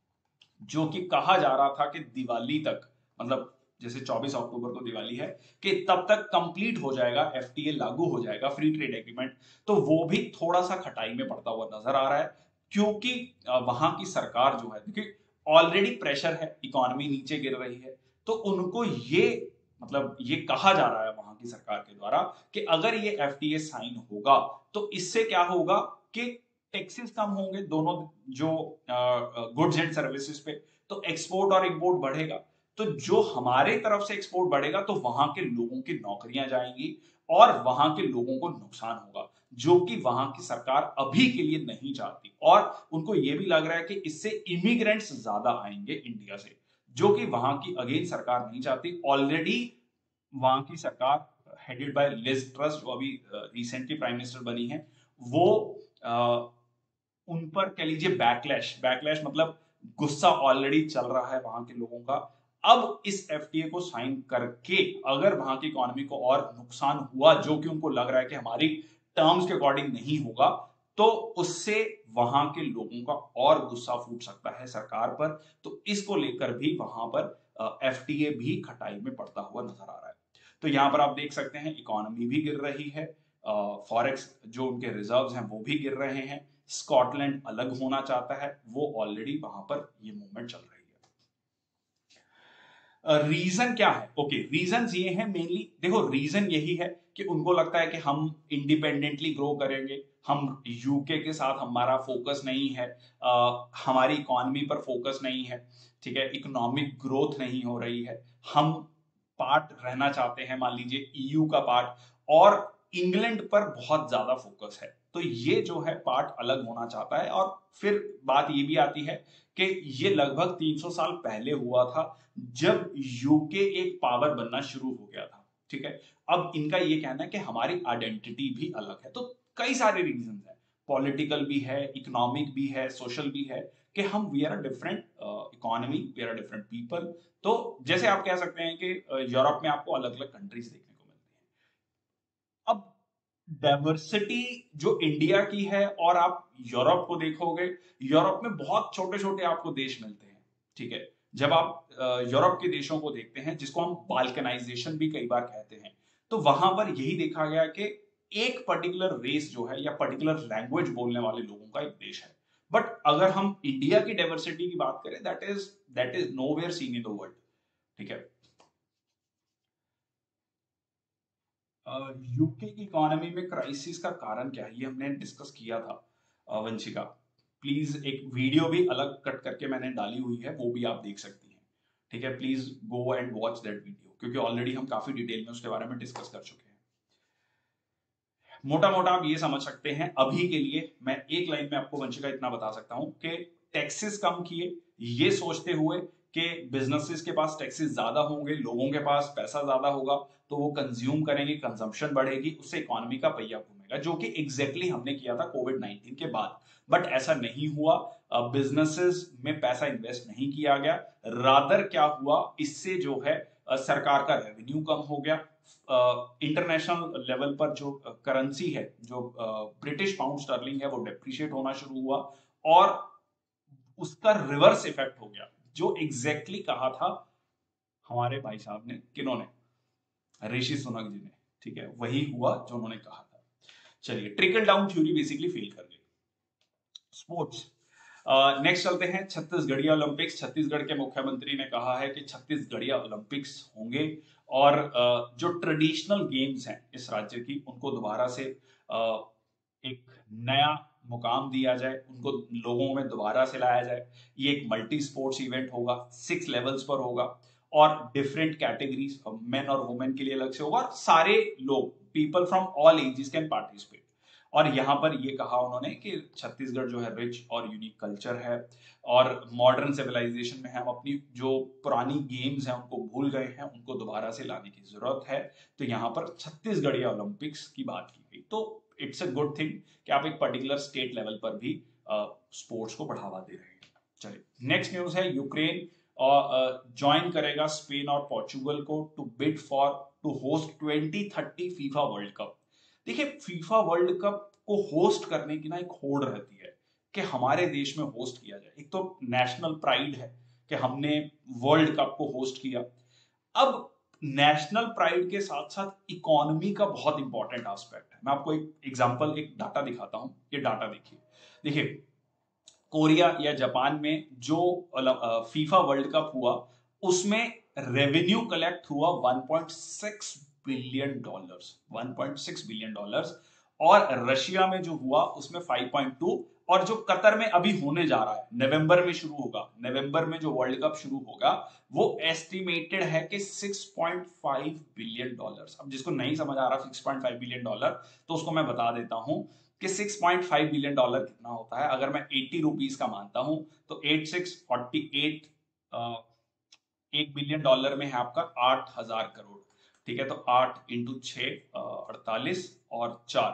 S1: जो कि कहा जा रहा था कि दिवाली तक, मतलब जैसे 24 अक्टूबर को दिवाली है, कि तब तक कंप्लीट हो जाएगा, एफटीए लागू हो जाएगा, फ्री ट्रेड एग्रीमेंट, तो वो भी थोड़ा सा खटाई में पड़ता हुआ नजर आ रहा है। क्योंकि वहां की सरकार जो है, क्योंकि ऑलरेडी प्रेशर है, इकोनॉमी नीचे गिर रही है, तो उनको ये, मतलब ये कहा जा रहा है वहां की सरकार के द्वारा कि अगर ये एफटीए साइन होगा तो इससे क्या होगा कि टैक्सेस कम होंगे दोनों जो गुड्स एंड सर्विसेज पे, तो एक्सपोर्ट और इंपोर्ट बढ़ेगा। तो जो हमारे तरफ से एक्सपोर्ट बढ़ेगा तो वहां के लोगों की नौकरियां जाएंगी और वहां के लोगों को नुकसान होगा, जो कि वहां की सरकार अभी के लिए नहीं चाहती। और उनको यह भी लग रहा है कि इससे इमिग्रेंट्स ज्यादा आएंगे इंडिया से, जो कि वहां की अगेन सरकार नहीं चाहती। ऑलरेडी वहां की सरकार हेडेड बाय लिज ट्रस, जो अभी रिसेंटली प्राइम मिनिस्टर बनी है, वो उन पर कह लीजिए बैकलैश बैकलैश मतलब गुस्सा ऑलरेडी चल रहा है वहां के लोगों का। अब इस एफटीए को साइन करके अगर वहां की इकोनॉमी को और नुकसान हुआ, जो कि उनको लग रहा है कि हमारी टर्म्स के अकॉर्डिंग नहीं होगा, तो उससे वहां के लोगों का और गुस्सा फूट सकता है सरकार पर। तो इसको लेकर भी वहां पर एफटीए भी खटाई में पड़ता हुआ नजर आ रहा है। तो यहां पर आप देख सकते हैं इकोनॉमी भी गिर रही है, फॉरेक्स जो उनके रिजर्व्स हैं वो भी गिर रहे हैं। स्कॉटलैंड अलग होना चाहता है, वो ऑलरेडी वहां पर ये मूवमेंट चल रही है। रीजन क्या है? ओके, रीजन ये है मेनली, देखो रीजन यही है कि उनको लगता है कि हम इंडिपेंडेंटली ग्रो करेंगे, हम यूके के साथ हमारा फोकस नहीं है, हमारी इकोनॉमी पर फोकस नहीं है, ठीक है, इकोनॉमिक ग्रोथ नहीं हो रही है, हम पार्ट रहना चाहते हैं, मान लीजिए ईयू का पार्ट, और इंग्लैंड पर बहुत ज्यादा फोकस है। तो ये जो है पार्ट अलग होना चाहता है। और फिर बात ये भी आती है कि ये लगभग 300 साल पहले हुआ था जब यूके एक पावर बनना शुरू हो गया था, ठीक है। अब इनका ये कहना है कि हमारी आइडेंटिटी भी अलग है। तो कई सारे रीजन है, पॉलिटिकल भी है, इकोनॉमिक भी है, सोशल भी है, कि हम we are a different economy, we are a different people. तो जैसे आप कह सकते हैं कि यूरोप में आपको अलग अलग कंट्रीज देखने को मिलती हैं। अब डाइवर्सिटी जो इंडिया की है और आप यूरोप को देखोगे, यूरोप में बहुत छोटे छोटे आपको देश मिलते हैं, ठीक है। जब आप यूरोप के देशों को देखते हैं, जिसको हम बाल्कनाइजेशन भी कई बार कहते हैं, तो वहां पर यही देखा गया कि एक पर्टिकुलर रेस जो है या पर्टिकुलर लैंग्वेज बोलने वाले लोगों का एक देश है। बट अगर हम इंडिया की डाइवर्सिटी की बात करें, that is nowhere seen in the world, ठीक है। यूके की इकोनॉमी में क्राइसिस का कारण क्या है, ये हमने डिस्कस किया था वंशिका। प्लीज एक वीडियो भी अलग कट करके मैंने डाली हुई है, वो भी आप देख सकती हैं, ठीक है। Please go and watch that video, क्योंकि ऑलरेडी हम काफी डिटेल में उसके बारे में डिस्कस कर चुके हैं। मोटा मोटा आप ये समझ सकते हैं अभी के लिए, मैं एक लाइन में आपको वंशिका इतना बता सकता हूं कि टैक्सेस कम किए, ये सोचते हुए कि बिजनेसेस के पास टैक्सेस ज्यादा होंगे, लोगों के पास पैसा ज्यादा होगा, तो वो कंज्यूम करेंगे, कंजम्पशन बढ़ेगी, उससे इकोनॉमी का पहिया घूमेगा, जो कि एग्जैक्टली हमने किया था कोविड-19 के बाद। बट ऐसा नहीं हुआ, बिजनेसेस में पैसा इन्वेस्ट नहीं किया गया, रादर क्या हुआ, इससे जो है सरकार का रेवेन्यू कम हो गया। इंटरनेशनल लेवल पर जो करेंसी है, जो ब्रिटिश पाउंड स्टर्लिंग है, वो डेप्रिशिएट होना शुरू हुआ, और उसका रिवर्स इफेक्ट हो गया, जो एग्जैक्टली कहा था हमारे भाई साहब ने, किन्होंने, ऋषि सुनक जी ने, ठीक है, वही हुआ जो उन्होंने कहा था। चलिए, trickle down theory basically fail कर गई। स्पोर्ट्स, नेक्स्ट चलते हैं छत्तीसगढ़िया ओलंपिक्स। छत्तीसगढ़ के मुख्यमंत्री ने कहा है कि छत्तीसगढ़िया ओलंपिक्स होंगे, और जो ट्रेडिशनल गेम्स हैं इस राज्य की, उनको दोबारा से एक नया मुकाम दिया जाए, उनको लोगों में दोबारा से लाया जाए। ये एक मल्टी स्पोर्ट्स इवेंट होगा, 6 लेवल्स पर होगा, और डिफरेंट कैटेगरीज, मेन और वुमेन के लिए अलग से होगा, और सारे लोग, people from all ages can participate. और यहां पर ये कहा उन्होंने कि छत्तीसगढ़ जो है रिच और यूनिक कल्चर है, और मॉडर्न सिविलाइजेशन में हम अपनी जो पुरानी गेम्स हैं उनको भूल गए हैं, उनको दोबारा से लाने की जरूरत है। तो यहां पर छत्तीसगढ़िया ओलंपिक्स की बात की गई। तो इट्स अ गुड थिंग कि आप एक पर्टिकुलर स्टेट लेवल पर भी स्पोर्ट्स को बढ़ावा दे रहे हैं। चलिए, नेक्स्ट न्यूज है, यूक्रेन और ज्वाइन करेगा स्पेन और पोर्चुगल को to bid for to host 2030 FIFA World Cup. देखिए, फीफा वर्ल्ड कप को होस्ट करने की ना एक होड़ रहती है कि हमारे देश में होस्ट किया जाए। एक तो नेशनल प्राइड है कि हमने वर्ल्ड कप को होस्ट किया। अब नेशनल प्राइड के साथ साथ इकोनॉमी का बहुत इंपॉर्टेंट एस्पेक्ट है। मैं आपको एक एग्जांपल, एक डाटा दिखाता हूं। ये डाटा देखिए, देखिए कोरिया या जापान में जो फीफा वर्ल्ड कप हुआ, उसमें रेवेन्यू कलेक्ट हुआ 1.6 बिलियन डॉलर्स, 1.6 बिलियन डॉलर्स। और रशिया में जो हुआ उसमें 5.2, और जो कतर में अभी होने जा रहा है, नवंबर में शुरू होगा, नवंबर में जो वर्ल्ड कप शुरू होगा, वो एस्टिमेटेड है कि 6.5 बिलियन डॉलर्स। अब जिसको नहीं समझ आ रहा 6.5 बिलियन डॉलर, तो उसको मैं बता देता हूं कि 6.5 बिलियन डॉलर कितना होता है। अगर मैं 80 रुपीज का मानता हूं, तो 8648, 1 बिलियन डॉलर में है आपका 8,000 करोड़, ठीक है। तो 8 × 6 48, और 4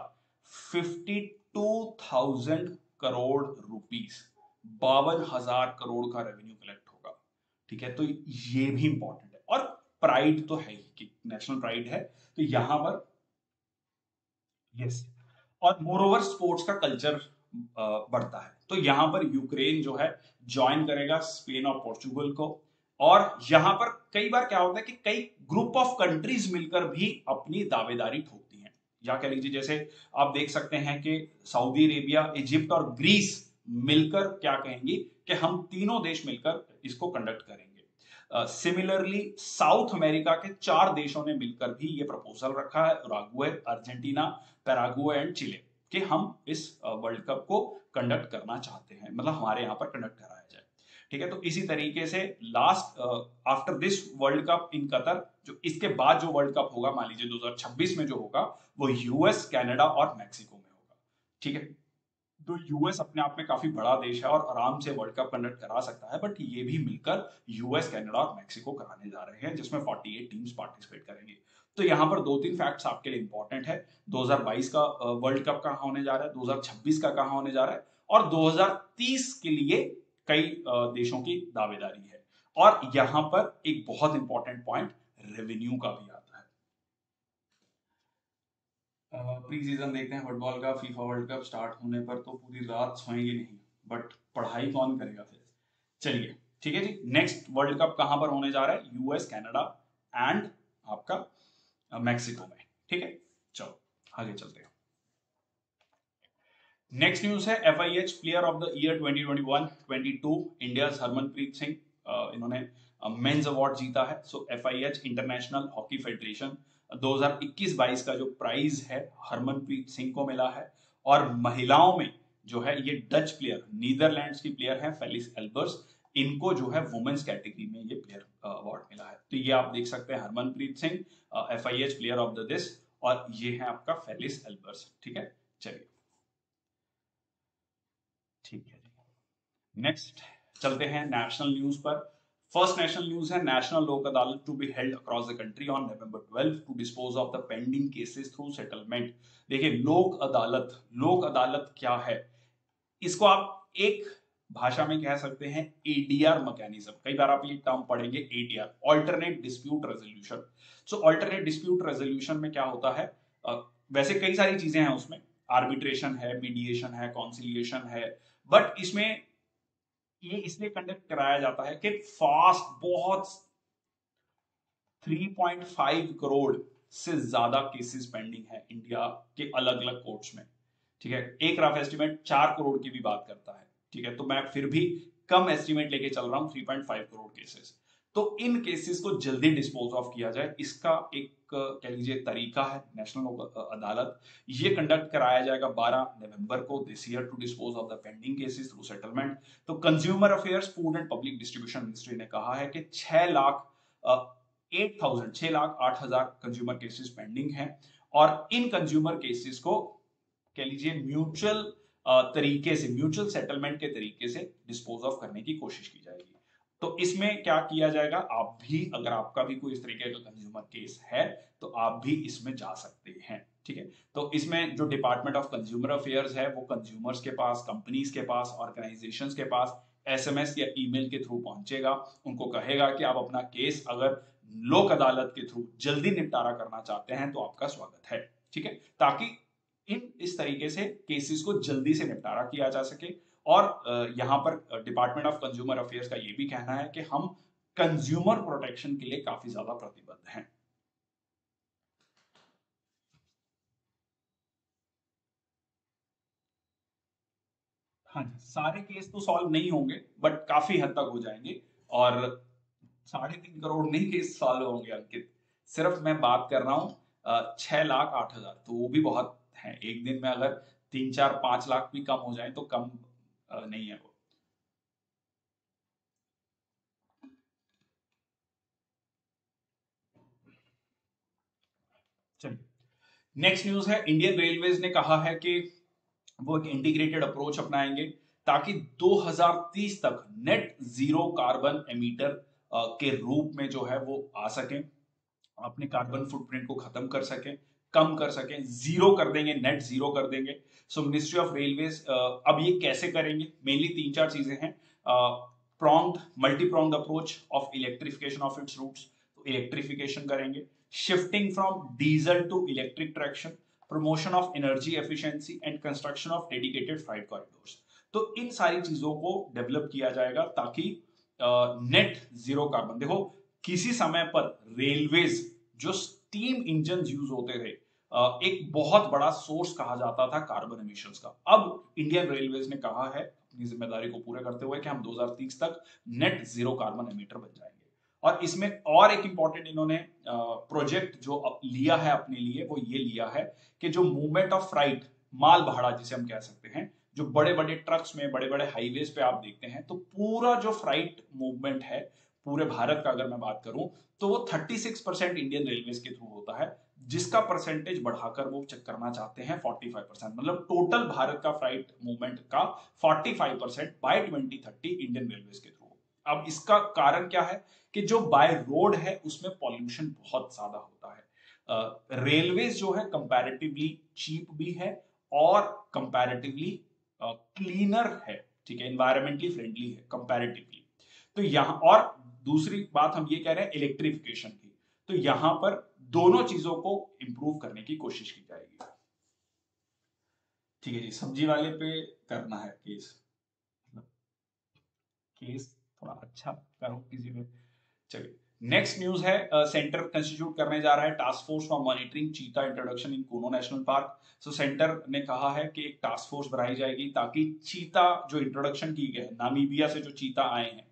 S1: 52,000 करोड़ रुपीस, 52,000 करोड़ का रेवेन्यू कलेक्ट होगा, ठीक है, तो ये भी इंपॉर्टेंट है। और प्राइड तो है ही कि नेशनल प्राइड है, तो यहां पर यस। और मोरोवर स्पोर्ट्स का कल्चर बढ़ता है, तो यहां पर यूक्रेन जो है ज्वाइन करेगा स्पेन और पोर्चुगल को। और यहां पर कई बार क्या होता है कि कई ग्रुप ऑफ कंट्रीज मिलकर भी अपनी दावेदारी ठोकती हैं, या कह लीजिए जैसे आप देख सकते हैं कि सऊदी अरेबिया, इजिप्ट और ग्रीस मिलकर क्या कहेंगी कि हम तीनों देश मिलकर इसको कंडक्ट करेंगे। सिमिलरली साउथ अमेरिका के 4 देशों ने मिलकर भी ये प्रपोजल रखा है, Uruguay, Argentina, Paraguay and Chile, कि हम इस वर्ल्ड कप को कंडक्ट करना चाहते हैं, मतलब हमारे यहां पर कंडक्ट कराया जाए। ठीक है, तो इसी तरीके से last after this World Cup in Qatar, जो इसके बाद जो वर्ल्ड कप होगा, मान लीजिए 2026 में जो होगा, वो यूएस, कनाडा और मैक्सिको में होगा। ठीक है, तो यूएस अपने आप में काफी बड़ा देश है और आराम से वर्ल्ड कप कंडक्ट करा सकता है, बट ये भी मिलकर यूएस, कनाडा और मैक्सिको कराने जा रहे हैं, जिसमें 48 टीम्स पार्टिसिपेट करेंगे। तो यहां पर 2-3 फैक्ट्स आपके लिए इंपॉर्टेंट है। 2022 का वर्ल्ड कप कहां होने जा रहा है, 2026 का कहां होने जा रहा है, और 2030 के लिए कई देशों की दावेदारी है। और यहां पर एक बहुत इंपॉर्टेंट पॉइंट रेवेन्यू का भी आता है। प्री सीजन देखते हैं फुटबॉल का, फीफा वर्ल्ड कप स्टार्ट होने पर तो पूरी रात सोएंगे नहीं, बट पढ़ाई कौन करेगा फिर। चलिए, ठीक है जी, नेक्स्ट वर्ल्ड कप कहां पर होने जा रहा है, यूएस, कनाडा एंड आपका मैक्सिको में। ठीक है, चलो आगे चलते हैं। नेक्स्ट न्यूज है FIH player of the year 2021-22 India Harmanpreet Singh, इन्होंने मेंस अवार्ड जीता है। So FIH International hockey Federation 2021-22 का जो प्राइज है हरमनप्रीत सिंह को मिला है। और महिलाओं में जो है ये डच प्लेयर, नीदरलैंड्स की प्लेयर है फेलिस एल्बर्स, इनको जो है वुमेन्स कैटेगरी में ये प्लेयर अवार्ड मिला है। तो ये आप देख सकते हैं Harmanpreet Singh FIH player of the this, और ये है आपका फेलिस एल्बर्स। ठीक है, चलिए ठीक है जी, नेक्स्ट चलते हैं नेशनल न्यूज पर। फर्स्ट नेशनल न्यूज है, national Lok Adalat to be held across the country on November 12 to dispose of the pending cases through settlement. देखिए, लोक अदालत, लोक अदालत क्या है, इसको आप एक भाषा में कह सकते हैं ADR मैकेनिज्म। कई बार आप ये टर्म पढ़ेंगे ADR, alternate dispute resolution. So alternate dispute resolution में क्या होता है, वैसे कई सारी चीजें हैं उसमें, आर्बिट्रेशन है, मीडिएशन है, कॉन्सिलिएशन है, बट इसमें ये इसलिए कंडक्ट कराया जाता है कि फास्ट, बहुत 3.5 करोड़ से ज्यादा केसेस पेंडिंग है इंडिया के अलग अलग कोर्ट्स में। ठीक है, एक रफ एस्टिमेट 4 करोड़ की भी बात करता है। ठीक है, तो मैं फिर भी कम एस्टिमेट लेके चल रहा हूं, 3.5 करोड़ केसेस। तो इन केसेस को जल्दी डिस्पोज ऑफ किया जाए, इसका एक कह लीजिए तरीका है नेशनल अदालत। ये कंडक्ट कराया जाएगा 12 नवंबर को this year to dispose of the pending cases through settlement. तो consumer affairs, food and public distribution ministry ने कहा है कि 6,08,000 कंज्यूमर केसेस पेंडिंग हैं, और इन कंज्यूमर केसेस को कह लीजिए म्यूचुअल तरीके से, म्यूचुअल सेटलमेंट के तरीके से डिस्पोज ऑफ करने की कोशिश की जाएगी। तो इसमें क्या किया जाएगा, आप भी, अगर आपका भी कोई इस तरीके का कंज्यूमर केस है, तो आप भी इसमें जा सकते हैं। ठीक है, तो इसमें जो डिपार्टमेंट ऑफ कंज्यूमर अफेयर्स है, वो कंज्यूमर्स के पास, कंपनीज के पास, ऑर्गेनाइजेशंस के पास SMS या ईमेल के थ्रू पहुंचेगा, उनको कहेगा कि आप अपना केस अगर लोक अदालत के थ्रू जल्दी निपटारा करना चाहते हैं तो आपका स्वागत है। ठीक है, ताकि इस तरीके से केसेस को जल्दी से निपटारा किया जा सके। और यहां पर डिपार्टमेंट ऑफ कंज्यूमर अफेयर्स का यह भी कहना है कि हम कंज्यूमर प्रोटेक्शन के लिए काफी ज्यादा प्रतिबद्ध हैं। हाँ जी, सारे केस तो सॉल्व नहीं होंगे, बट काफी हद तक हो जाएंगे। और 3.5 करोड़ नहीं केस सॉल्व होंगे अंकित, सिर्फ मैं बात कर रहा हूँ 6,08,000, तो वो भी बहुत है। एक दिन में अगर 3, 4, 5 लाख भी कम हो जाए तो कम नहीं है वो। चलिए, नेक्स्ट न्यूज है, इंडियन रेलवेज ने कहा है कि वो एक इंटीग्रेटेड अप्रोच अपनाएंगे ताकि 2030 तक नेट जीरो कार्बन एमिटर के रूप में जो है वो आ सकें, अपने कार्बन फुटप्रिंट को खत्म कर सकें, कम कर सकें, जीरो कर देंगे, नेट जीरो कर देंगे। सो मिनिस्ट्री ऑफ रेलवेज अब ये कैसे करेंगे, मेनली 3-4 चीजें हैं। pronged multi-pronged approach of electrification of its routes, तो इलेक्ट्रिफिकेशन करेंगे, shifting from diesel to electric traction, promotion of energy efficiency and construction of dedicated freight corridors. तो इन सारी चीजों को डेवलप किया जाएगा ताकि नेट जीरो कार्बन, देखो किसी समय पर रेलवेज जो स्टीम इंजन यूज होते थे एक बहुत बड़ा सोर्स कहा जाता था कार्बन एमिशंस का। अब इंडियन रेलवेज ने कहा है अपनी जिम्मेदारी को पूरा करते हुए कि हम 2030 तक नेट जीरो कार्बन एमिटर बन जाएंगे। और इसमें और एक इंपॉर्टेंट इन्होंने प्रोजेक्ट जो लिया है अपने लिए, वो ये लिया है कि जो मूवमेंट ऑफ फ्राइट, माल भाड़ा जिसे हम कह सकते हैं, जो बड़े बड़े ट्रक्स में, बड़े बड़े हाईवेज पे आप देखते हैं, तो पूरा जो फ्राइट मूवमेंट है पूरे भारत का अगर मैं बात करूं तो वो 36% इंडियन रेलवेज के थ्रू होता है, जिसका परसेंटेज बढ़ाकर वो चेक करना चाहते हैं 45%, मतलब टोटल भारत का फ्राइट मूवमेंट का 45% बाय 2030 इंडियन रेलवेज के थ्रू। अब इसका कारण क्या है कि जो बाय रोड है उसमें पॉल्यूशन बहुत ज्यादा होता है। रेलवेज जो है कंपैरेटिवली चीप भी है और कंपैरेटिवली क्लीनर है, ठीक है, एनवायरमेंटली फ्रेंडली है कंपैरेटिवली। तो यहां और दूसरी बात हम ये कह रहे हैं इलेक्ट्रिफिकेशन की, तो यहां पर दोनों चीजों को इंप्रूव करने की कोशिश की जाएगी। ठीक है जी, सब्जी वाले पे करना है केस, केस थोड़ा अच्छा करो किसी पे। चलिए नेक्स्ट न्यूज है, सेंटर कंस्टिट्यूट करने जा रहा है task force for monitoring cheetah introduction in Kuno national park. So centre ने कहा है कि एक टास्क फोर्स बनाई जाएगी ताकि चीता जो इंट्रोडक्शन की गई है, नामीबिया से जो चीता आए हैं,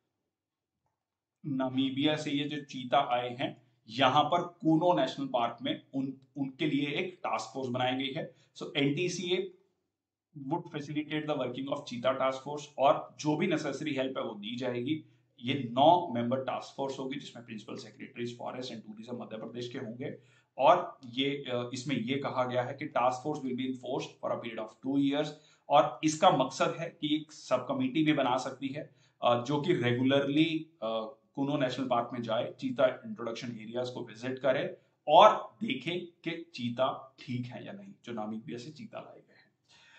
S1: नामीबिया से ये जो चीता आए हैं यहां पर कूनो नेशनल पार्क में उनके लिए एक टास्क फोर्स बनाई गई है। So NTCA would facilitate the working of cheetah task force, और जो भी नेसेसरी हेल्प है वो दी जाएगी। ये 9 मेंबर टास्क फोर्स होगी जिसमें principal secretaries forest and tourism Madhya Pradesh के होंगे। और ये इसमें ये कहा गया है कि task force will be enforced for a period of 2 years, और इसका मकसद है कि एक सब कमिटी भी बना सकती है जो कि रेगुलरली कूनो नेशनल पार्क में जाए, चीता इंट्रोडक्शन एरियाज को विजिट करे और देखें कि चीता ठीक है या नहीं, जो नामीबिया से चीता लाए गए हैं।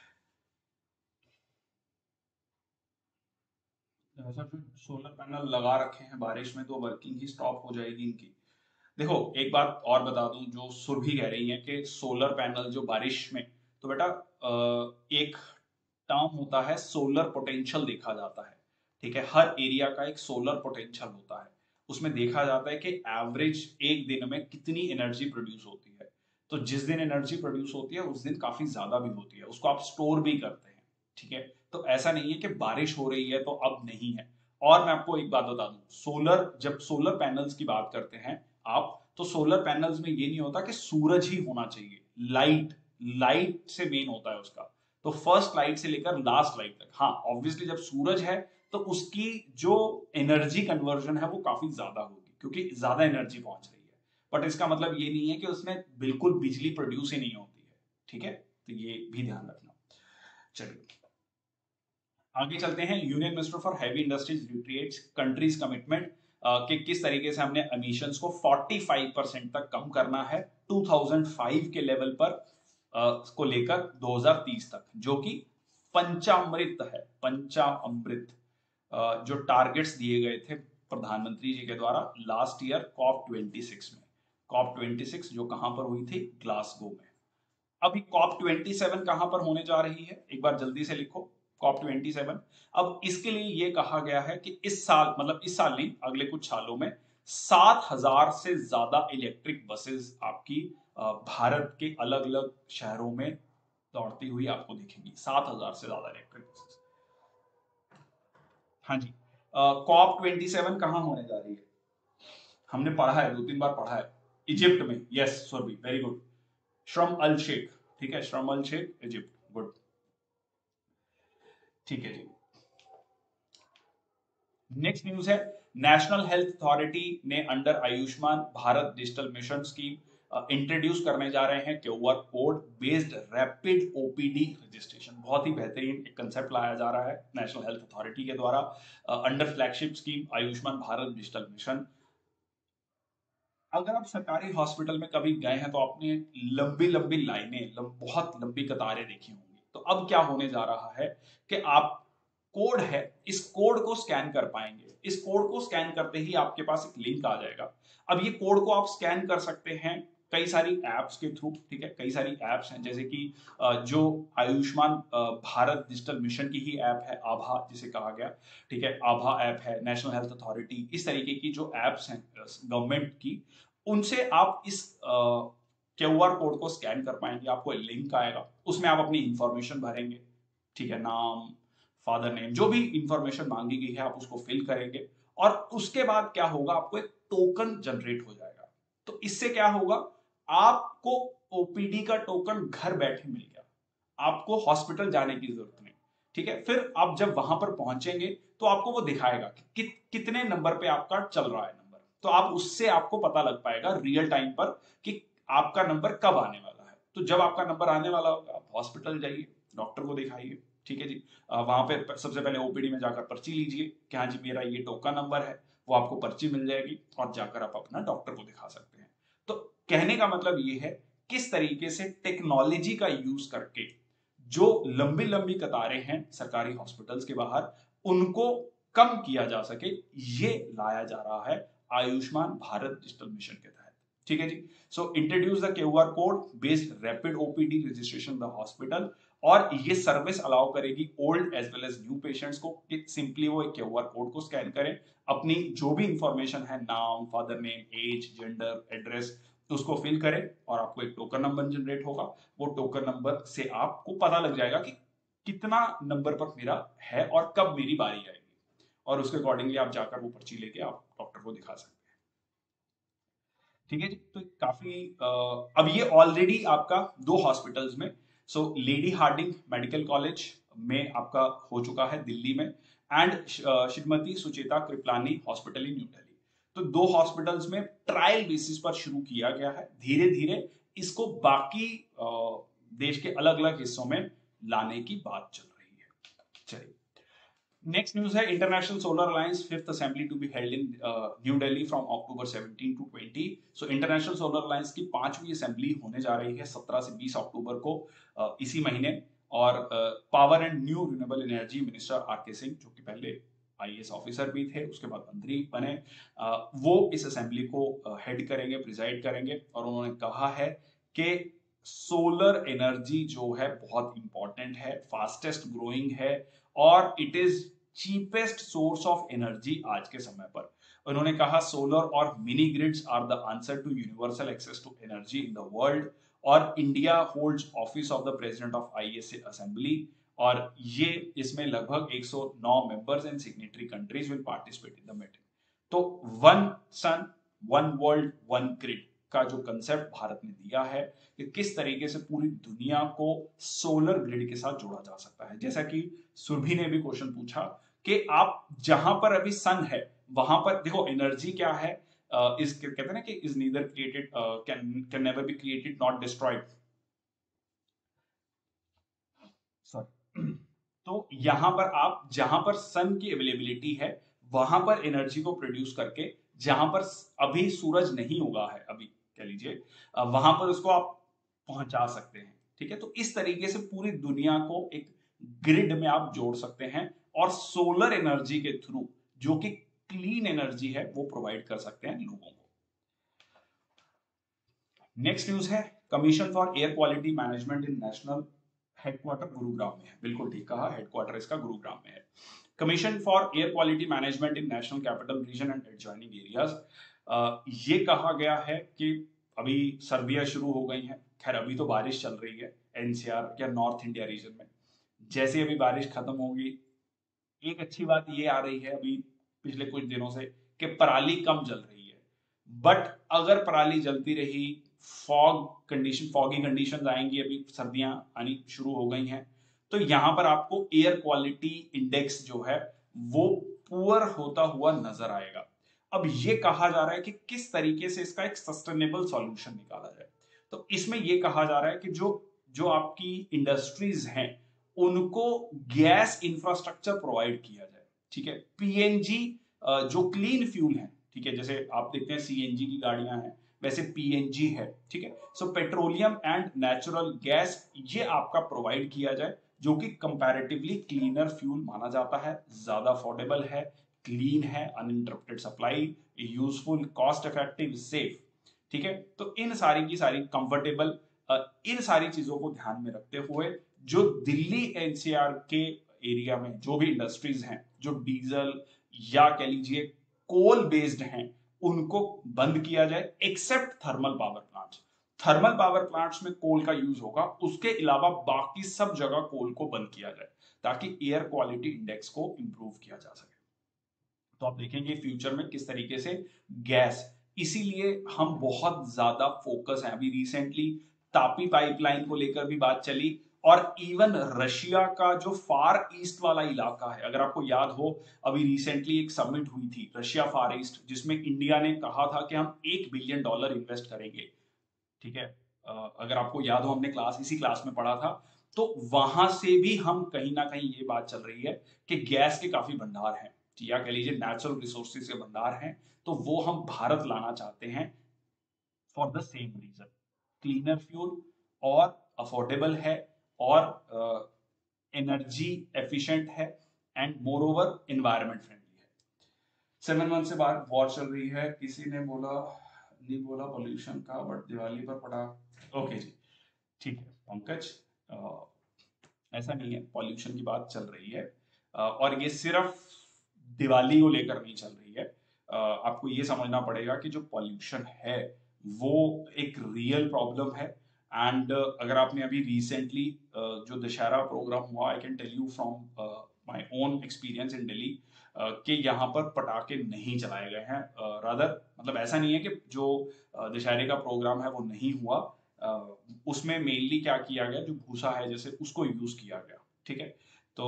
S1: सर जो सोलर पैनल लगा रखे हैं बारिश में तो वर्किंग ही स्टॉप हो जाएगी इनकी। देखो एक बात और बता दूं, जो सुरभि कह रही है कि सोलर पैनल जो बारिश में, तो बेटा एक टर्म होता है सोलर पोटेंशियल देखा जाता है, ठीक है, हर एरिया का एक सोलर पोटेंशियल होता है, उसमें देखा जाता है कि एवरेज एक दिन में कितनी एनर्जी प्रोड्यूस होती है। तो जिस दिन एनर्जी प्रोड्यूस होती है उस दिन काफी ज्यादा भी होती है, उसको आप स्टोर भी करते हैं, ठीक है। तो ऐसा नहीं है कि बारिश हो रही है तो अब नहीं है। और मैं आपको एक बात बता दूं, सोलर जब सोलर पैनल्स की बात करते हैं आप, तो सोलर पैनल्स में ये नहीं होता कि सूरज ही होना चाहिए, लाइट, लाइट से मेन होता है उसका। तो फर्स्ट लाइट से लेकर लास्ट लाइट तक, हाँ ऑब्वियसली जब सूरज है तो उसकी जो एनर्जी कन्वर्जन है वो काफी ज्यादा होगी क्योंकि ज्यादा एनर्जी पहुंच रही है, बट इसका मतलब ये नहीं है कि उसमें बिल्कुल बिजली प्रोड्यूस ही नहीं होती है, ठीक है, तो ये भी ध्यान रखना। चलिए आगे चलते हैं। Union minister for heavy industries retreats countries commitment कि किस तरीके से हमने एमिशंस को 45% तक कम करना है 2005 के लेवल पर को लेकर 2030 तक, जो कि पंचामृत है, पंचामृत जो टारगेट्स दिए गए थे प्रधानमंत्री जी के द्वारा लास्ट ईयर कॉप 26 में, कॉप 26 जो कहां पर हुई थी, ग्लासगो में। अभी कॉप 27 कहां पर होने जा रही है, एक बार जल्दी से लिखो, कॉप 27। अब इसके लिए यह कहा गया है कि इस साल, मतलब इस साल नहीं, अगले कुछ सालों में 7,000 से ज्यादा इलेक्ट्रिक बसेस आपकी भारत के अलग अलग शहरों में दौड़ती हुई आपको दिखेंगी, 7,000 से ज्यादा इलेक्ट्रिक बसेस। हाँ जी, कॉप 27 कहां होने जा रही है, हमने पढ़ा है, 2-3 बार पढ़ा है, इजिप्ट में। यस सुरभि, वेरी गुड, श्रम अल शेख, ठीक है, श्रम अल शेख इजिप्ट, गुड, ठीक है जी। नेक्स्ट न्यूज है, नेशनल हेल्थ अथॉरिटी ने under Ayushman Bharat digital mission scheme introduce करने जा रहे हैं QR code based rapid OPD registration. बहुत ही बेहतरीन एक कंसेप्ट लाया जा रहा है नेशनल हेल्थ अथॉरिटी के द्वारा under flagship scheme Ayushman Bharat digital mission. अगर आप सरकारी हॉस्पिटल में कभी गए हैं तो आपने लंबी लंबी लाइनें, बहुत लंबी कतारें देखी होंगी। तो अब क्या होने जा रहा है कि आप कोड है, इस कोड को स्कैन कर पाएंगे। इस कोड को स्कैन करते ही आपके पास एक लिंक आ जाएगा। अब ये कोड को आप स्कैन कर सकते हैं कई सारी एप्स के थ्रू, ठीक है। कई सारी एप्स हैं, जैसे कि जो आयुष्मान भारत डिजिटल मिशन की ही ऐप है, आभा जिसे कहा गया, ठीक है। आभा ऐप है, नेशनल हेल्थ अथॉरिटी, इस तरीके की जो एप्स हैं गवर्नमेंट की, उनसे आप इस क्यूआर कोड को स्कैन कर पाएंगे। आपको लिंक आएगा, उसमें आप अपनी इंफॉर्मेशन भरेंगे, ठीक है। नाम, फादर नेम, जो भी इंफॉर्मेशन मांगी गई है आप उसको फिल करेंगे, और उसके बाद क्या होगा, आपको एक टोकन जनरेट हो जाएगा। तो इससे क्या होगा, आपको ओपीडी का टोकन घर बैठे मिल गया, आपको हॉस्पिटल जाने की जरूरत नहीं, ठीक है। फिर आप जब वहां पर पहुंचेंगे तो आपको वो दिखाएगा कि कितने नंबर पे आपका चल रहा है नंबर, तो आप उससे आपको पता लग पाएगा रियल टाइम पर कि आपका नंबर कब आने वाला है। तो जब आपका नंबर आने वाला होगा, आप हॉस्पिटल जाइए, डॉक्टर को दिखाइए, ठीक है जी। वहां पे सबसे पहले ओपीडी में जाकर पर्ची लीजिए कि हाँ जी मेरा ये टोकन नंबर है, वो आपको पर्ची मिल जाएगी, और जाकर आप अपना डॉक्टर को दिखा सकते हैं। तो कहने का मतलब ये है, किस तरीके से टेक्नोलॉजी का यूज करके जो लंबी लंबी कतारें हैं सरकारी हॉस्पिटल्स के बाहर, उनको कम किया जा सके, ये लाया जा रहा है आयुष्मान भारत डिजिटल मिशन के तहत, ठीक है जी। So introduce the QR code based rapid OPD registration the hospital, और ये सर्विस अलाउ करेगी old as well as new patients को कि सिंपली वो एक क्यूआर कोड को स्कैन करें, अपनी जो भी इंफॉर्मेशन है, नाम, father name, age, gender, address, उसको फिल करें, और आपको एक टोकन नंबर जनरेट होगा। वो टोकन नंबर से आपको पता लग जाएगा कि कितना नंबर पर मेरा है और कब मेरी बारी आएगी, और उसके अकॉर्डिंगली आप जाकर वो पर्ची लेके आप डॉक्टर को दिखा सकते हैं, ठीक है जी। तो काफी अब ये ऑलरेडी आपका 2 हॉस्पिटल्स में, so lady Hardinge medical college में आपका हो चुका है दिल्ली में, and Shrimati Sucheta Kripalani hospital in new Delhi. तो 2 हॉस्पिटल्स में ट्रायल बेसिस पर शुरू किया गया है, धीरे धीरे इसको बाकी देश के अलग अलग हिस्सों में लाने की बात चल रही है। चलिए, नेक्स्ट न्यूज है, international solar alliance fifth assembly to be held in new Delhi from October 17 to 20। So international solar alliance की 5वीं असेंबली होने जा रही है 17 से 20 अक्टूबर को, इसी महीने। और power and new renewable energy minister R K. Singh, जो कि पहले आईएएस ऑफिसर भी थे, उसके बाद मंत्री बने, वो इस असेंबली को हेड करेंगे, प्रिजाइड करेंगे। और उन्होंने कहा है कि सोलर एनर्जी जो है बहुत इंपॉर्टेंट है, फास्टेस्ट ग्रोइंग है, और it is cheapest source of energy आज के समय पर। उन्होंने कहा सोलर और mini grids are the answer to universal access to energy in the world, और India holds office of the president of ISA assembly, और ये इसमें लगभग 109 members and signatory countries will participate in the meeting. तो one sun, one world, one grid का जो concept Bharat ने दिया है कि किस तरीके से पूरी दुनिया को सोलर ग्रिड के साथ जोड़ा जा सकता है। जैसा कि सुरभि ने भी क्वेश्चन पूछा कि आप जहां पर अभी सन है वहां पर देखो, एनर्जी क्या है, इस कहते हैं ना कि is neither created, can never be created, not destroyed, sorry. तो यहां पर आप जहां पर सन की अवेलेबिलिटी है वहां पर एनर्जी को प्रोड्यूस करके, जहां पर अभी सूरज नहीं उगा है, अभी कह लीजिए, वहां पर उसको आप पहुंचा सकते हैं, ठीक है। तो इस तरीके से पूरी दुनिया को एक ग्रिड में आप जोड़ सकते हैं, और सोलर एनर्जी के थ्रू, जो कि क्लीन एनर्जी है, वो प्रोवाइड कर सकते हैं लोगों को। नेक्स्ट न्यूज है, commission for air quality management in national headquarter Gurugram में है। बिल्कुल ठीक कहा, हेडक्वार्टर इसका गुरुग्राम में है। Commission for air quality management in national capital region and adjoining areas, ये कहा गया है कि अभी सर्दियां शुरू हो गई हैं, खैर अभी तो बारिश चल रही है एनसीआर या नॉर्थ इंडिया रीजन में। जैसे अभी बारिश खत्म होगी, एक अच्छी बात ये आ रही है अभी पिछले कुछ दिनों से कि पराली कम जल रही है, बट अगर पराली जलती रही, फॉगी कंडीशन आएंगी, अभी सर्दियां आनी शुरू हो गई हैं, तो यहां पर आपको एयर क्वालिटी इंडेक्स जो है वो पुअर होता हुआ नजर आएगा। अब ये कहा जा रहा है कि किस तरीके से इसका एक सस्टेनेबल सॉल्यूशन निकाला जाए। तो इसमें यह कहा जा रहा है कि जो जो आपकी इंडस्ट्रीज हैं उनको गैस इंफ्रास्ट्रक्चर प्रोवाइड किया जाए, ठीक है। पीएनजी जो क्लीन फ्यूल है, ठीक है, जैसे आप देखते हैं सीएनजी की गाड़ियां हैं, वैसे पीएनजी है, ठीक है। So petroleum and natural gas ये आपका प्रोवाइड किया जाए, जो कि कंपैरेटिवली क्लीनर फ्यूल माना जाता है, ज्यादा अफोर्डेबल है, क्लीन है, uninterrupted supply, useful, cost effective, safe. ठीक है, तो इन सारी की सारी कंफर्टेबल, इन सारी चीजों को ध्यान में रखते हुए जो दिल्ली एनसीआर के एरिया में जो भी इंडस्ट्रीज हैं जो डीजल या कह लीजिए कोल बेस्ड हैं, उनको बंद किया जाए, except thermal power plants. Thermal power plants में कोल का यूज होगा, उसके अलावा बाकी सब जगह कोल को बंद किया जाए ताकि एयर क्वालिटी इंडेक्स को इंप्रूव किया जा सके। तो आप देखेंगे फ्यूचर में किस तरीके से गैस, इसीलिए हम बहुत ज्यादा फोकस है। अभी रिसेंटली तापी पाइपलाइन को लेकर भी बात चली, और इवन रशिया का जो फार ईस्ट वाला इलाका है, अगर आपको याद हो, अभी रिसेंटली एक समिट हुई थी रशिया फार ईस्ट, जिसमें इंडिया ने कहा था कि हम $1 बिलियन इन्वेस्ट करेंगे। ठीक है, अगर आपको याद हो, हमने इसी क्लास में पढ़ा था। तो वहां से भी हम कहीं ना कहीं ये बात चल रही है कि गैस के काफी भंडार हैं, या कह लीजिए नेचुरल रिसोर्सेज के भंडार हैं, तो वो हम भारत लाना चाहते हैं for the same reason, cleaner fuel और अफोर्डेबल है और एनर्जी एफिशिएंट है and moreover environment friendly है। 7 मंथ से बाद वॉर चल रही है, किसी ने बोला नहीं बोला पॉल्यूशन का, बट दिवाली पर पड़ा। ओके जी, ठीक है पंकज, ऐसा नहीं है, पॉल्यूशन की बात चल रही है, और ये सिर्फ दिवाली को लेकर नहीं चल रही है। आपको ये समझना पड़ेगा कि जो पॉल्यूशन है वो एक रियल प्रॉब्लम है। एंड अगर आपने अभी रिसेंटली जो दशहरा प्रोग्राम हुआ, I can tell you from my own experience in Delhi, कि यहाँ पर पटाखे नहीं चलाए गए हैं। रादर मतलब ऐसा नहीं है कि जो दशहरे का प्रोग्राम है वो नहीं हुआ, उसमें मेनली क्या किया गया, जो भूसा है जैसे उसको यूज किया गया। ठीक है, तो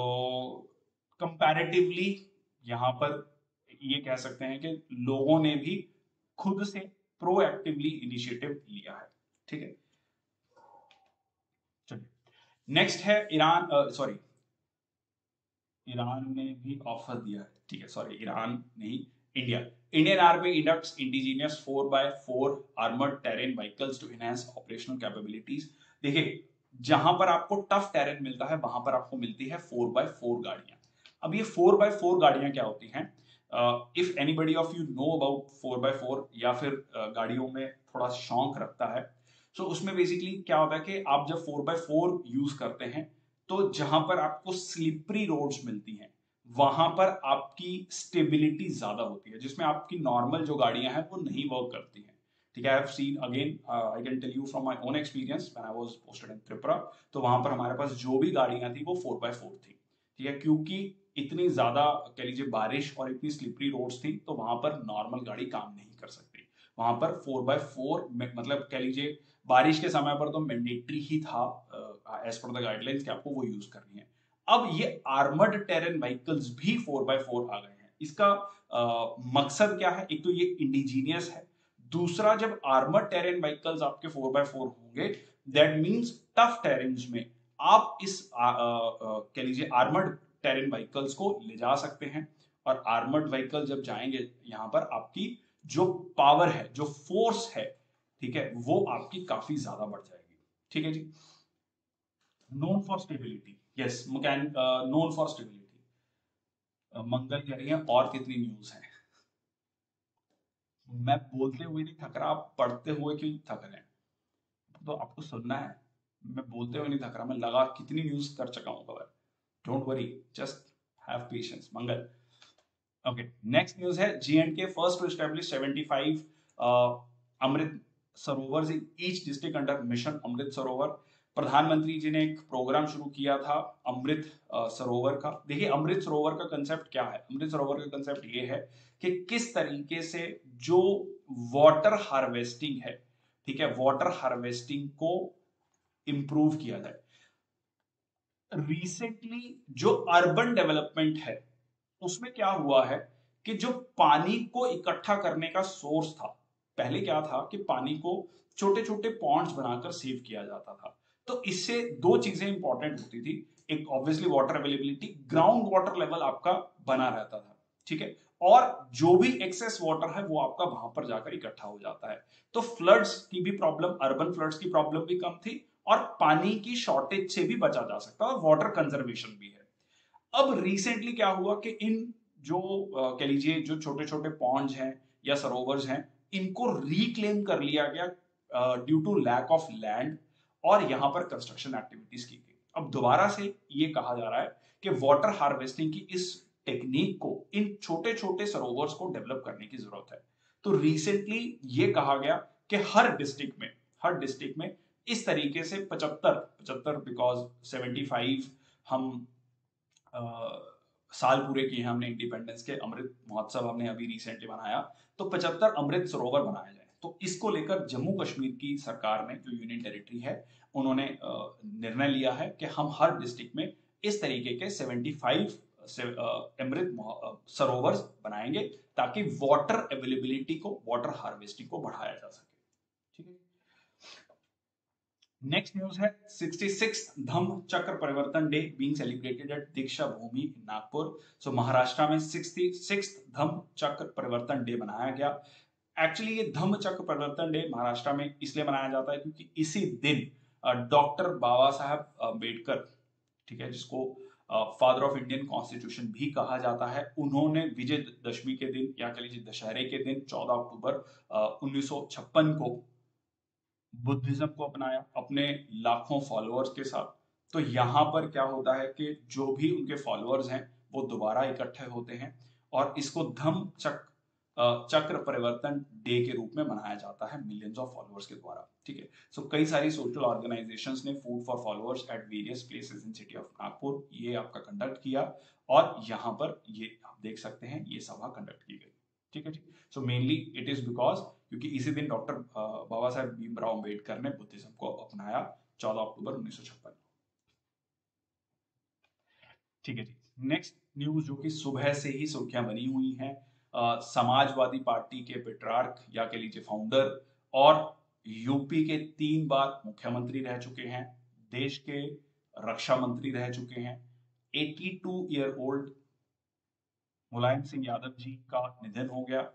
S1: कंपैरेटिवली यहाँ पर ये कह सकते हैं कि लोगों ने भी खुद से प्रोएक्टिवली इनिशिएटिव लिया है। ठीक है, चलिए नेक्स्ट है ईरान, सॉरी ईरान ने भी ऑफर दिया है। ठीक है, सॉरी ईरान नहीं, India. Indian army inducts indigenous 4x4 armoured terrain vehicles to enhance operational capabilities. देखिए, जहां पर आपको टफ टेरेन मिलता है वहां पर आपको मिलती है 4x4 गाड़ियां। अब ये 4x4 गाड़ियां क्या होती हैं? If anybody of you know about 4x4 या फिर गाड़ियों में थोड़ा शौक रखता है, तो उसमें बेसिकली क्या होता है कि आप जब 4x4 यूज करते हैं तो जहां पर आपको स्लिपरी रोड्स मिलती हैं वहां पर आपकी स्टेबिलिटी ज्यादा होती है, जिसमें आपकी नॉर्मल जो गाड़ियां हैं वो नहीं वर्क करती हैं। ठीक है, I have seen again, I can tell you from my own experience when I was posted in Tripura. तो वहां पर हमारे पास जो भी गाड़ियां थी वो 4x4 थी। ठीक है, क्योंकि इतनी ज्यादा कह लीजिए बारिश और इतनी स्लिपरी रोड्स थी, तो वहां पर नॉर्मल गाड़ी काम नहीं कर सकती। वहां पर 4x4 मतलब कह लीजिए बारिश के समय पर तो मैंडेटरी ही था एज पर द गाइडलाइंस कि आपको वो यूज करनी है। अब ये आर्मर्ड टेरेन व्हीकल्स भी 4x4 आ गए हैं। इसका मकसद क्या है? एक तो ये इंडिजीनियस है, दूसरा जब आर्मर्ड टेरेन व्हीकल्स आपके 4x4 होंगे, दैट मींस टफ टेरेन्स में आप इस कह लीजिए आर्मर्ड टेरेन व्हीकल्स को ले जा सकते हैं, और आर्मर्ड व्हीकल जब जाएंगे यहां पर आपकी जो पावर है, जो फोर्स है, ठीक है, वो आपकी काफी ज्यादा बढ़ जाएगी। ठीक है जी, नोन फॉर स्टेबिलिटी, यस मैकेन, नोन फॉर स्टेबिलिटी। मंगल कह रही है और कितनी न्यूज है? मैं बोलते हुए नहीं थक रहा, आप पढ़ते हुए क्यों थक रहे हैं? तो आपको सुनना है, मैं बोलते हुए नहीं थक रहा, मैं लगा कितनी न्यूज कर चुका हूं cover. Don't worry, just have patience Mangal. Okay, next news है J&K first to establish 75 Amrit Sarovar in each district under mission Amrit Sarovar. प्रधानमंत्री जी ने एक प्रोग्राम शुरू किया था अमृत सरोवर का। देखिए, अमृत सरोवर का कंसेप्ट क्या है? अमृत सरोवर का कंसेप्ट ये है कि किस तरीके से जो वाटर हार्वेस्टिंग है, ठीक है, वाटर हार्वेस्टिंग को इंप्रूव किया जाए। रिसेंटली जो अर्बन डेवलपमेंट है उसमें क्या हुआ है कि जो पानी को इकट्ठा करने का सोर्स था, पहले क्या था कि पानी को छोटे छोटे पॉन्ड्स बनाकर सेव किया जाता था। तो इससे दो चीजें इंपॉर्टेंट होती थी, एक obviously water availability, ground water level आपका बना रहता था। ठीक है, और जो भी एक्सेस वाटर है वो आपका वहां पर जाकर इकट्ठा हो जाता है। तो फ्लड्स की भी प्रॉब्लम, अर्बन फ्लड्स की प्रॉब्लम भी कम थी, और पानी की शॉर्टेज से भी बचा जा सकता है और वाटर कंजर्वेशन भी है। अब रिसेंटली क्या हुआ कि इन जो कह लीजिए जो छोटे छोटे पॉन्ड्स हैं या सरोवर्स हैं, इनको रिक्लेम कर लिया गया due to lack of land, और यहां पर कंस्ट्रक्शन एक्टिविटीज की गई। अब दोबारा से ये कहा जा रहा है कि वाटर हार्वेस्टिंग की इस टेक्निक को इन छोटे छोटे सरोवर्स को डेवलप करने की जरूरत है। तो रिसेंटली ये कहा गया कि हर डिस्ट्रिक्ट में इस तरीके से 75 बिकॉज 75 हम साल पूरे किए हैं हमने इंडिपेंडेंस के, अमृत महोत्सव हमने अभी रिसेंटली बनाया, तो 75 अमृत सरोवर बनाए जाए। तो इसको लेकर जम्मू कश्मीर की सरकार ने, जो यूनियन टेरिटरी है, उन्होंने निर्णय लिया है कि हम हर डिस्ट्रिक्ट में इस तरीके के 75 अमृत सरोवर बनाएंगे ताकि वाटर अवेलेबिलिटी को, वाटर हार्वेस्टिंग को बढ़ाया जा सके। ठीक है। नेक्स्ट न्यूज है 66th Dhamma Chakra Parivartan day being celebrated at Deeksha Bhoomi in Nagpur. So Maharashtra में 66th धम्म चक्र परिवर्तन डे मनाया गया। एक्चुअली ये धम्म चक्र परिवर्तन डे महाराष्ट्र में इसलिए मनाया जाता है क्योंकि इसी दिन डॉक्टर बाबा साहब अम्बेडकर, ठीक है, जिसको फादर ऑफ इंडियन कॉन्स्टिट्यूशन भी कहा जाता है, उन्होंने विजयदशमी के दिन या कह लीजिए दशहरे के दिन 14 अक्टूबर 1956 को बुद्धिज्म को अपनाया अपने लाखों फॉलोअर्स के साथ। तो यहां पर क्या होता है कि जो भी उनके फॉलोअर्स हैं वो दोबारा इकट्ठे होते हैं और इसको धम्म चक्र परिवर्तन डे के रूप में मनाया जाता है मिलियंस ऑफ फॉलोअर्स के द्वारा। ठीक है। सो कई सारी सोशल ऑर्गेनाइजेशंस ने food for followers at various places in city of Nagpur ये आपका कंडक्ट किया और यहां पर ये आप देख सकते हैं ये सभा कंडक्ट की गई। ठीक है। ठीक। So mainly it is because क्योंकि इसी दिन डॉक्टर बाबा साहेब भीमराव अम्बेडकर ने बुद्धिज्म को अपनाया 14 अक्टूबर 1956। ठीक है जी। नेक्स्ट न्यूज जो कि सुबह से ही सुर्खियां बनी हुई हैं, समाजवादी पार्टी के पेट्रार्क या कह लीजिए फाउंडर और यूपी के 3 बार मुख्यमंत्री रह चुके हैं, देश के रक्षा मंत्री रह चुके हैं, 82 ईयर ओल्ड मुलायम सिंह यादव जी का निधन हो गया।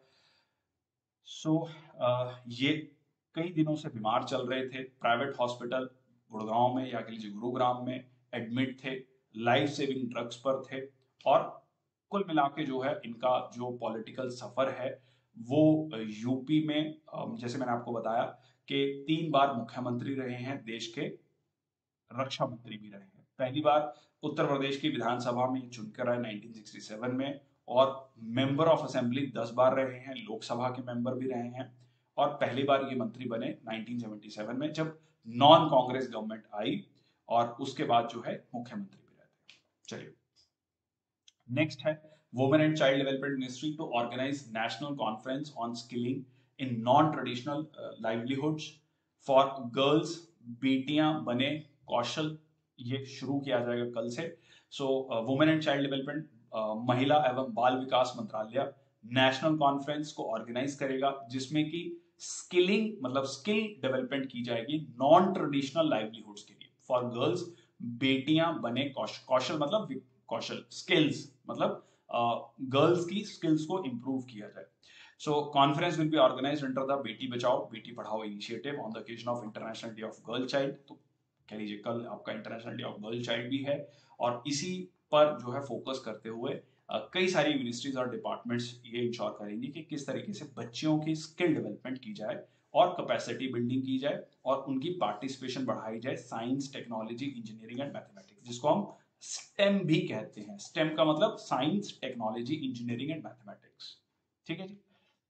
S1: सो ये कई दिनों से बीमार चल रहे थे, प्राइवेट हॉस्पिटल गुड़गांव में या कह लीजिए गुरुग्राम में एडमिट थे, लाइफ सेविंग ड्रग्स पर थे और कुल मिला के जो है इनका जो पॉलिटिकल सफर है वो यूपी में जैसे मैंने आपको बताया कि 3 बार मुख्यमंत्री रहे हैं, देश के रक्षा मंत्री भी रहे हैं। पहली बार उत्तर प्रदेश की विधानसभा में चुनकर आए 1967 में और मेंबर ऑफ असेंबली 10 बार रहे हैं, लोकसभा के मेंबर भी रहे हैं और पहली बार ये मंत्री बने 1977 में जब नॉन कांग्रेस गवर्नमेंट आई और उसके बाद जो है मुख्यमंत्री भी रहते हैं। चलिए नेक्स्ट है women and child development ministry to organise national conference on skilling in non traditional livelihoods for girls, बेटियां बने कौशल, ये शुरू किया जाएगा कल से। So women and child development महिला एवं बाल विकास मंत्रालय नेशनल कॉन्फ्रेंस को ऑर्गेनाइज करेगा जिसमें कि स्किलिंग मतलब स्किल डेवलपमेंट की जाएगी नॉन ट्रेडिशनल लाइवलीहुड्स के लिए फॉर गर्ल्स, बेटियां बने कौशल मतलब कौशल, स्किल्स मतलब गर्ल्स की स्किल्स को इंप्रूव किया जाए। So conference will be organised under the Beti Bachao Beti Padhao initiative on the occasion of international day of girl child. तो कह लीजिए कल आपका international day of girl child भी है और इसी पर जो है फोकस करते हुए कई सारी मिनिस्ट्रीज और डिपार्टमेंट्स ये इंश्योर करेंगी कि किस तरीके से बच्चियों की स्किल डेवलपमेंट की जाए और कैपेसिटी बिल्डिंग की जाए और उनकी पार्टिसिपेशन बढ़ाई जाए science, technology, engineering and mathematics, जिसको हम स्टेम भी कहते हैं। स्टेम का मतलब science, technology, engineering and mathematics. ठीक है जी।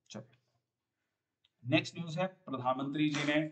S1: चलिए नेक्स्ट न्यूज है प्रधानमंत्री जी ने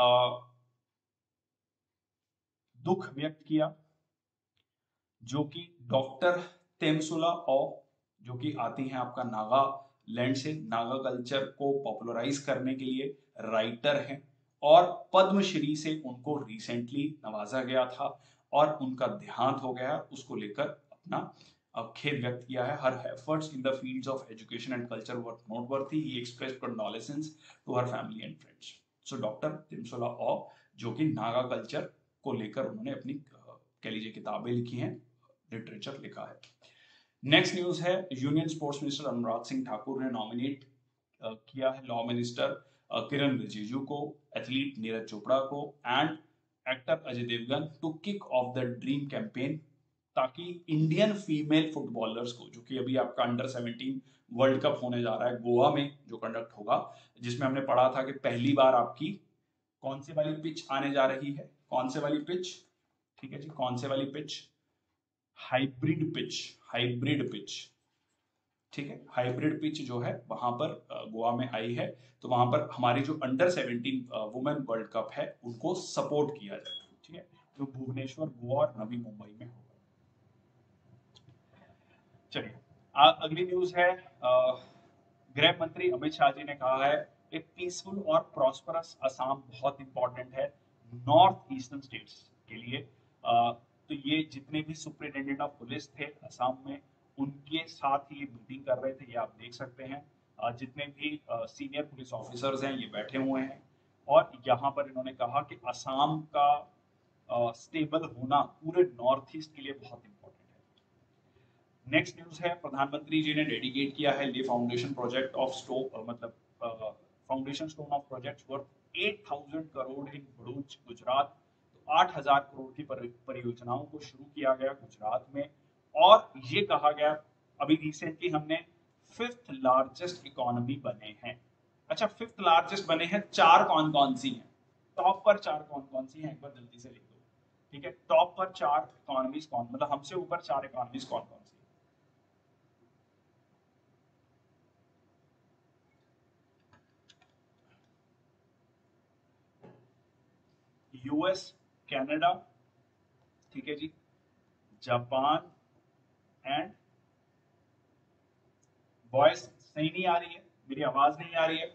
S1: दुख व्यक्त किया जो कि डॉक्टर तेमसुला और जो कि आती हैं आपका नागालैंड से, नागा कल्चर को पॉपुलराइज करने के लिए राइटर हैं और पद्मश्री से उनको रिसेंटली नवाजा गया था और उनका देहांत हो गया, उसको लेकर अपना खेद व्यक्त किया है। Her efforts in the fields of education and culture were noteworthy, he expressed condolences to her family and friends. So doctor Temsula और जो कि नागा कल्चर को लेकर उन्होंने अपनी कह लीजिए किताबें लिखी हैं, लिटरेचर लिखा है। नेक्स्ट न्यूज है union sports minister Anurag Singh Thakur ने नॉमिनेट किया है लॉ मिनिस्टर किरण रिजिजू को, एथलीट नीरज चोपड़ा को and actor Ajay Devgn to kick off the dream campaign, ताकि इंडियन फीमेल फुटबॉलर्स को, जो कि अभी आपका अंडर 17 वर्ल्ड कप होने जा रहा है गोवा में जो कंडक्ट होगा, जिसमें हमने पढ़ा था कि पहली बार आपकी कौन सी वाली पिच आने जा रही है, कौन से वाली पिच, ठीक है जी, कौन से वाली pitch, hybrid pitch, hybrid pitch, ठीक है, हाइब्रिड पिच जो है वहां पर गोवा में आई है, तो वहां पर हमारी जो अंडर 17 वुमेन वर्ल्ड कप है उनको सपोर्ट किया जाएगा, ठीक है, जो भुवनेश्वर, गोवा और नवी मुंबई में होगा। चलिए अगली न्यूज है, गृह मंत्री अमित शाह जी ने कहा है एक पीसफुल और प्रॉस्परस असम बहुत इंपॉर्टेंट है नॉर्थ ईस्टर्न स्टेट्स के लिए। तो ये जितने भी सुपरिटेंडेंट ऑफ पुलिस थे असम में, उनके साथ ये मीटिंग कर रहे थे, ये आप देख सकते हैं। जितने भी सीनियर पुलिस ऑफिसर्स हैं ये बैठे हुए हैं, और यहाँ पर इन्होंने कहा कि असम का स्टेबल होना पूरे नॉर्थ ईस्ट के लिए बहुत इंपॉर्टेंट है। नेक्स्ट न्यूज है, प्रधानमंत्री जी ने डेडिकेट किया है ले फाउंडेशन प्रोजेक्ट ऑफ मतलब foundation stone of project worth 8,000 crore in Bharuch Gujarat. तो 8,000 करोड़ की परियोजनाओं को शुरू किया गया गुजरात में, और ये कहा गया अभी रिसेंटली हमने 5th लार्जेस्ट इकोनॉमी बने हैं। अच्छा, 5th लार्जेस्ट बने हैं, चार कौन कौन सी हैं, टॉप पर चार कौन कौन सी हैं, एक बार जल्दी से लिख दो, ठीक है, टॉप पर चार इकोनॉमीज कौन, मतलब हमसे ऊपर चार इकोनॉमीज कौन कौन सी। यूएस, कनाडा, ठीक है जी, जापान एंड, वॉइस सही नहीं आ रही है, मेरी आवाज नहीं आ रही है,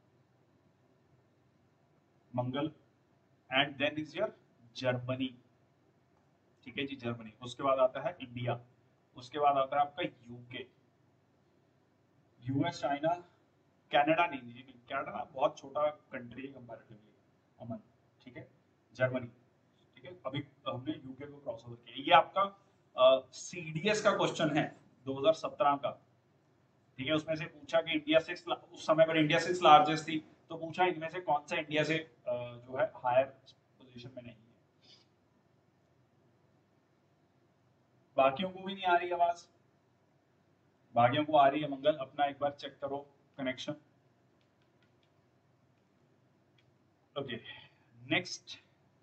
S1: Mangal, and then is your Germany, ठीक है जी, जर्मनी। उसके बाद आता है इंडिया, उसके बाद आता है आपका यूके, यूएस, चाइना, कनाडा नहीं, नहीं कनाडा बहुत छोटा कंट्री है कंपैरेटिवली, अमन, ठीक है, जर्मनी, ठीक है। अभी हमने यूके को क्रॉस ओवर किया। ये आपका सीडीएस का क्वेश्चन है 2017 का, ठीक है, उसमें से पूछा कि इंडिया सिक्स, उस समय पर इंडिया सिक्स लार्जेस्ट थी, तो पूछा इनमें से कौन सा इंडिया से जो है हायर पोजीशन में नहीं है। बाकियों को भी नहीं आ रही आवाज, बाकियों को आ रही है, मंगल अपना एक बार चेक करो कनेक्शन। ओके, नेक्स्ट,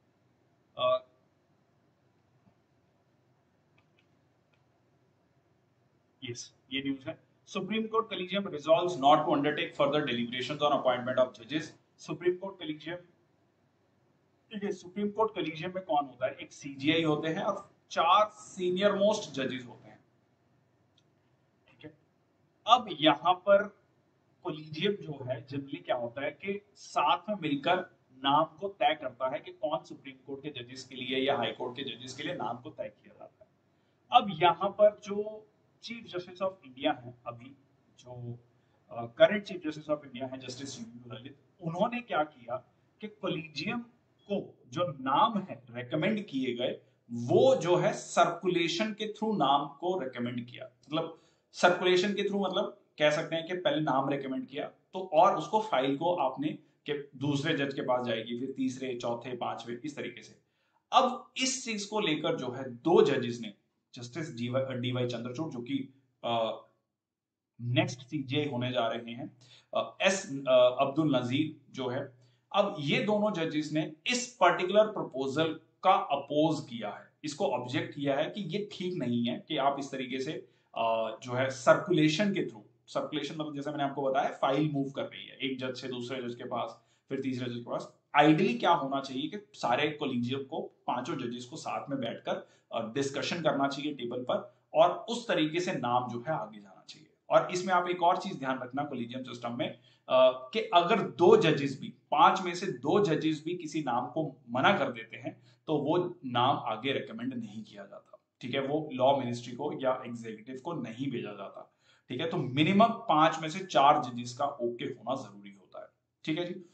S1: यस, ये न्यूज है, supreme court collegium resolves not to undertake further deliberations on appointment of जजेस। सुप्रीम कोर्ट कलीजियम, ठीक है, सुप्रीम कोर्ट कलीजियम में कौन होता है, एक सीजीआई होते हैं और चार सीनियर मोस्ट जजेस होते हैं, ठीक है। अब यहां पर कोलिजियम जो है जनरली क्या होता है कि साथ में मिलकर नाम को तय करता है कि कौन सुप्रीम कोर्ट के जजेस के लिए या हाई कोर्ट के जजेस के लिए नाम को तय किया जाता है। अब यहाँ पर जो चीफ जस्टिस ऑफ इंडिया है अभी, जो current chief justice of India है जस्टिस यूयू ललित, उन्होंने क्या किया कि कोलिजियम को जो नाम है रेकमेंड किए गए, वो जो है सर्कुलेशन के थ्रू नाम को रेकमेंड किया, मतलब सर्कुलेशन के थ्रू, मतलब कह सकते हैं कि पहले नाम रेकमेंड किया, तो और उसको फाइल को आपने कि दूसरे जज के पास जाएगी, फिर तीसरे, चौथे, पांचवे, इस तरीके से। अब इस चीज को लेकर जो है दो जजेस ने, जस्टिस डीवाई चंद्रचूड़ जो कि नेक्स्ट सीजीआई होने जा रहे हैं, एस अब्दुल नजीर जो है, अब ये दोनों जजेस ने इस पर्टिकुलर प्रपोजल का अपोज किया है, इसको ऑब्जेक्ट किया है कि ये ठीक नहीं है कि आप इस तरीके से जो है सर्कुलेशन के थ्रू, सर्कुलेशन मतलब जैसे मैंने आपको बताया फाइल मूव कर रही है एक जज से दूसरे जज के पास, फिर तीसरे जज के पास। आइडियली क्या होना चाहिए कि सारे कोलिजियम को, पांचों जजेस को साथ में बैठकर डिस्कशन करना चाहिए टेबल पर, और उस तरीके से नाम जो है आगे जाना चाहिए। और इसमें आप एक और चीज ध्यान रखना कोलिजियम सिस्टम में, कि अगर दो जजेस भी, पांच में से दो जजेस भी किसी नाम को मना कर देते हैं, तो वो नाम आगे रेकमेंड नहीं किया जाता, ठीक है, वो लॉ मिनिस्ट्री को या एग्जीक्यूटिव को नहीं भेजा जाता, ठीक है। तो मिनिमम पांच में से चार जजेस का ओके होना जरूरी होता है, ठीक है जी।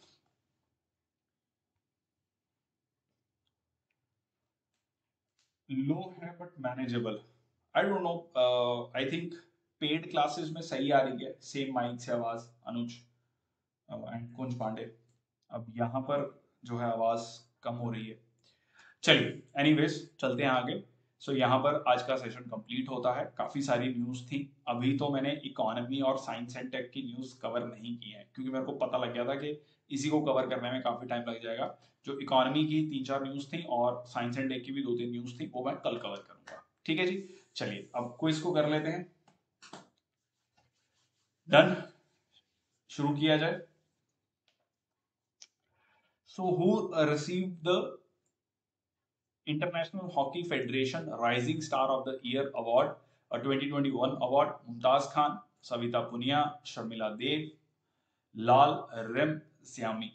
S1: लो है but manageable, I don't know, I think paid classes में सही आ रही है, सेम माइक से आवाज, अनुज एंड कुंज पांडे। अब यहाँ पर जो है आवाज कम हो रही है, चलिए एनीवेज चलते हैं आगे। सो यहाँ पर आज का सेशन कंप्लीट होता है। काफी सारी न्यूज थी। अभी तो मैंने इकोनॉमी और साइंस एंड टेक की न्यूज कवर नहीं की है क्योंकि मेरे को पता लग गया था कि इसी को कवर करने में काफी टाइम लग जाएगा। जो इकोनॉमी की 3-4 न्यूज थी और साइंस एंड टेक की भी 2-3 न्यूज थी वो मैं कल कवर करूंगा। ठीक है जी। चलिए अब क्विज को कर लेते हैं। डन, शुरू किया जाए। So who receive the international hockey federation rising star of the year award 2021 award? Mumtaz Khan, Savita Punia, Sharmila Dev, Lal Rem Siami.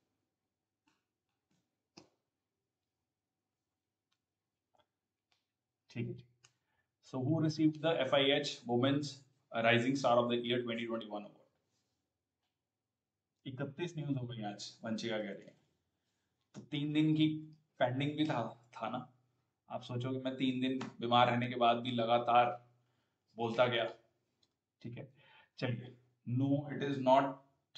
S1: ठीक है। So who receive the FIH women's rising star of the year 2021 award? 31 news हो गई आज, वंशिका कह रही है। तो 3 दिन की पेंडिंग भी था ना। आप सोचो कि मैं 3 दिन बीमार रहने के बाद भी लगातार बोलता गया। ठीक है। चलिए, no it is not.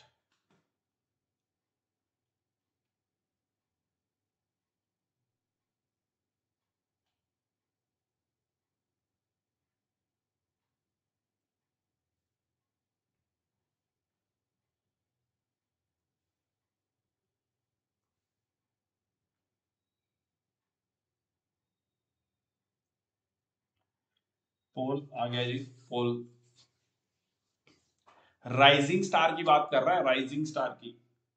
S1: Poll आ गया जी। पोल राइजिंग स्टार की बात कर रहा है, राइजिंग स्टार की।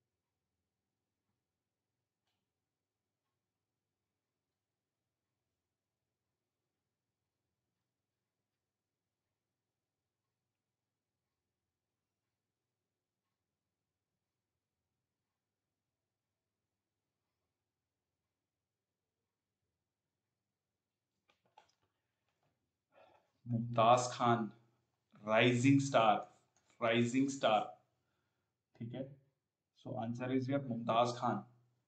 S1: Mumtaz Khan, rising star, rising star. ठीक है। So answer is your Mumtaz Khan.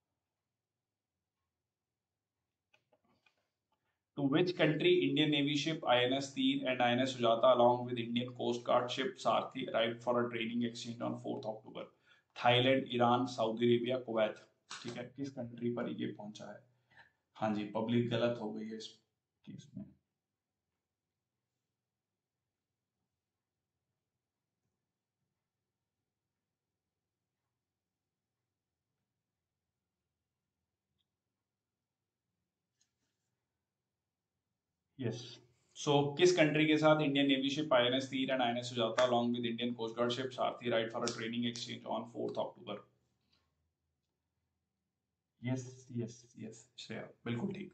S1: To which country Indian Navy ship INS Tir and INS Sujata along with Indian Coast Guard ship Sarthi arrived for a training exchange on 4th October? Thailand, Iran, Saudi Arabia, Kuwait. ठीक है, किस country पर ये पहुंचा है? हाँ जी, public गलत हो गई है इस केस में। यस। सो किस कंट्री के साथ Indian navy ship INS Tir and INS Sujata along with Indian Coast Guard ship Sarathi ride for a training exchange on 4th October? Yes, yes, yes Shreya, बिल्कुल ठीक।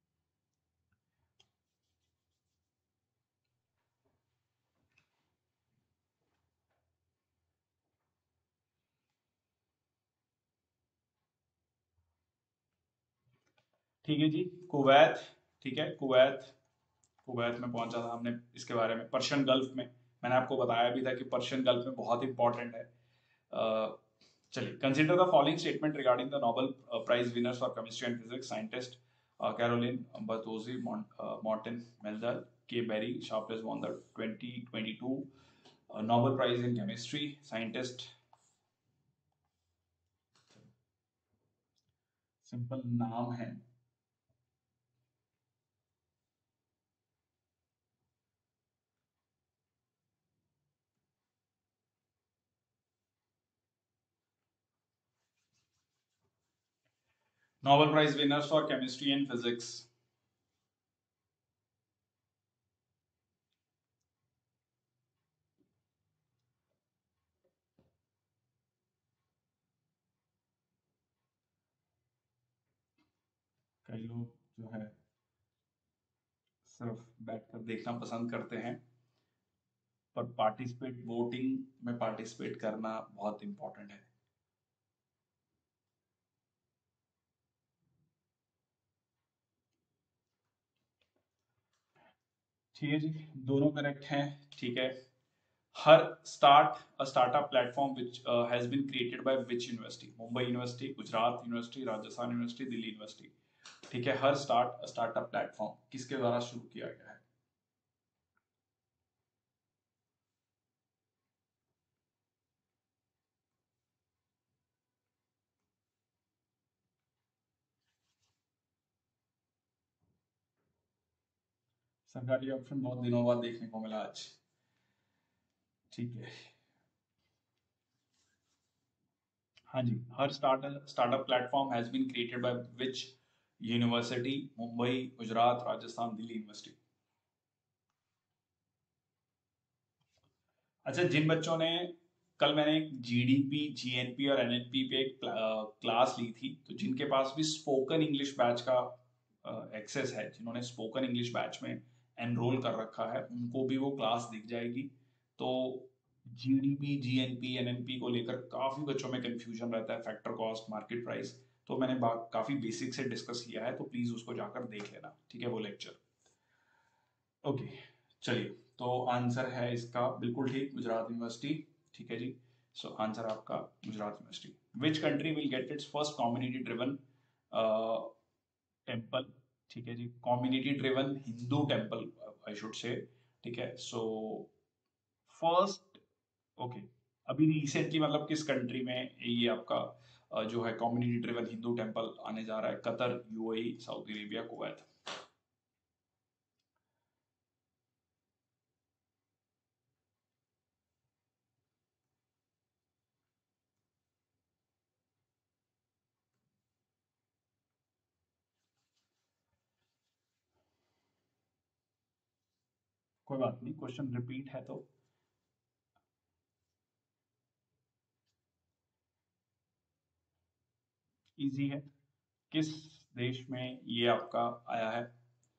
S1: ठीक है जी। कुवैत। ठीक है, कुवैत। कुवैत में पहुंचा था हमने। इसके बारे में पर्शियन गल्फ में मैंने आपको बताया भी था कि पर्शियन गल्फ में बहुत इंपॉर्टेंट है। चलिए, consider the following statement regarding the Nobel prize winners for chemistry and physics scientist Carolyn Bertozzi, Martin Meldal, K Barry Sharpless won the 2022 Nobel prize in chemistry scientist. Simple नाम है। Nobel prize winners for chemistry and physics. कई लोग जो है सिर्फ बैठकर देखना पसंद करते हैं, पर पार्टिसिपेट वोटिंग में पार्टिसिपेट करना बहुत इंपॉर्टेंट है। ठीक है जी, दोनों करेक्ट हैं। ठीक है। Her startup platform which has been created by which university? Mumbai university, Gujarat university, Rajasthan university, Delhi university. ठीक है, हर स्टार्टअप प्लेटफॉर्म किसके द्वारा शुरू किया गया है? सरकारी ऑप्शन बहुत दिनों बाद देखने को मिला आज। ठीक है। हाँ जी, her startup platform has been created by which university? Mumbai, Gujarat, Rajasthan, Delhi university. अच्छा, जिन बच्चों ने, कल मैंने एक जीडीपी, जीएनपी और एनएनपी पे एक क्लास ली थी, तो जिनके पास भी स्पोकन इंग्लिश बैच का एक्सेस है, जिन्होंने स्पोकन इंग्लिश बैच में एनरोल कर रखा है, उनको भी वो क्लास दिख जाएगी। तो जीडीपी, जीएनपी, एनएनपी को लेकर काफी बच्चों में कंफ्यूजन रहता है, फैक्टर कॉस्ट, मार्केट प्राइस। तो मैंने काफी बेसिक से डिस्कस किया है, तो प्लीज उसको जाकर देख लेना, ठीक है, वो लेक्चर। ओके, चलिए। तो आंसर है इसका बिल्कुल ठीक, गुजरात यूनिवर्सिटी। ठीक है जी। सो आंसर आपका Gujarat university. Which country will get its first community driven temple? ठीक है जी, community driven Hindu temple I should say. ठीक है, सो फर्स्ट, ओके, अभी रिसेंटली मतलब किस कंट्री में ये आपका जो है कम्युनिटी ड्रिवन हिंदू टेम्पल आने जा रहा है? Qatar, UAE, Saudi Arabia, Kuwait. कोई बात नहीं, क्वेश्चन रिपीट है तो। इजी है। किस देश में ये आपका आया है?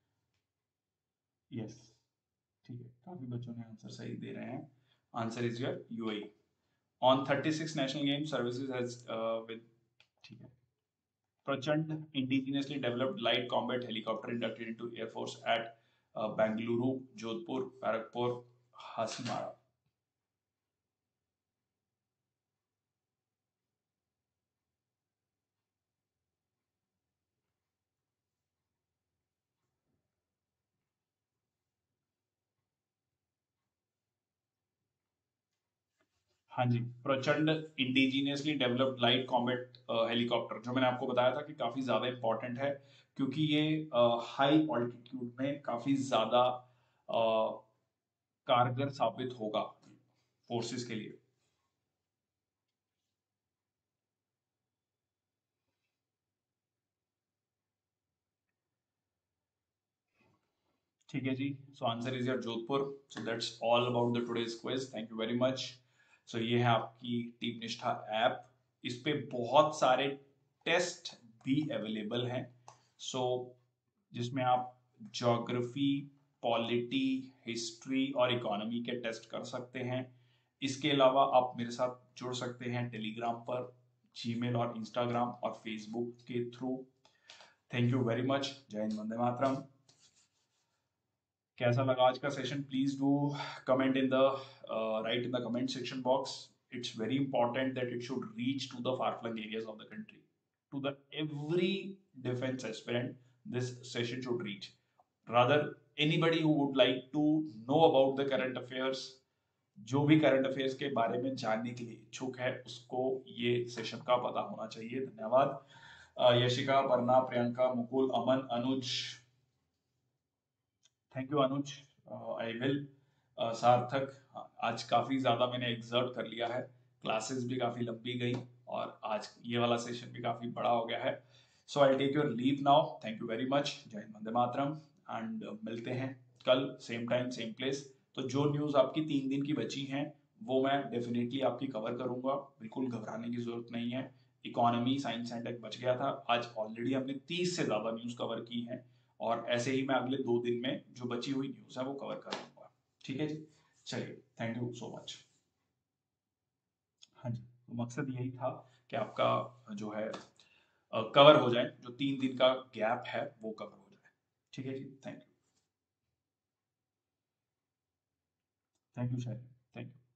S1: यस। ठीक है, काफी बच्चों ने आंसर सही दे रहे हैं। Answer is your UAE. On 36 national game services has with, ठीक है, Prachand indigenously developed light combat helicopter inducted into air force at Bengaluru, Jodhpur, Barrackpore, Hasimara. हाँ जी, Prachand indigenously developed light combat helicopter, जो मैंने आपको बताया था कि काफी ज्यादा इंपॉर्टेंट है, क्योंकि ये हाई ऑल्टीट्यूड में काफी ज्यादा कारगर साबित होगा फोर्सेस के लिए। ठीक है जी। So answer is your Jodhpur. So that's all about the today's quiz. Thank you very much. So ये है आपकी टीम निष्ठा ऐप। इस पे बहुत सारे टेस्ट भी अवेलेबल हैं। सो जिसमें आप ज्योग्राफी, पॉलिटी, हिस्ट्री और इकोनॉमी के टेस्ट कर सकते हैं। इसके अलावा आप मेरे साथ जुड़ सकते हैं टेलीग्राम पर, जीमेल और इंस्टाग्राम और फेसबुक के through. Thank you very much. जय हिंद, वंदे मातरम। कैसा लगा आज का session? Please do comment in the right in the comment section box. It's very important that it should reach to the far flung areas of the country, to the every defense aspirant this session should reach. Rather, anybody who would like to know about the current affairs, जो भी current affairs के बारे में जानने के लिए इच्छुक है, उसको ये सेशन का पता होना चाहिए। धन्यवाद। Yashika, Varna, Priyanka, Mukul, Aman, Anuj. Thank you Anuj. I will. Sarthak, आज काफी ज्यादा मैंने एग्जर्ट कर लिया है, क्लासेस भी काफी लंबी गई और आज ये वाला सेशन भी काफी बड़ा हो गया है। So I take your leave now. Thank you very much. जय हिंद, वंदे मातरम। एंड मिलते हैं कल सेम टाइम सेम प्लेस। तो जो न्यूज आपकी 3 दिन की बची हैं, वो मैं डेफिनेटली आपकी कवर करूंगा। बिल्कुल घबराने की जरूरत नहीं है। इकोनॉमी, साइंस एंड टेक बच गया था, आज ऑलरेडी हमने 30 से ज्यादा न्यूज कवर की हैं। और ऐसे ही मैं अगले 2 दिन में जो बची हुई न्यूज है वो कवर कर लूंगा। ठीक है जी। चलिए, थैंक यू सो मच। हाँ जी, तो मकसद यही था कि आपका जो है कवर हो जाए, जो 3 दिन का गैप है वो कवर हो जाए। ठीक है जी। Thank you. थैंक यू शायद। Thank you.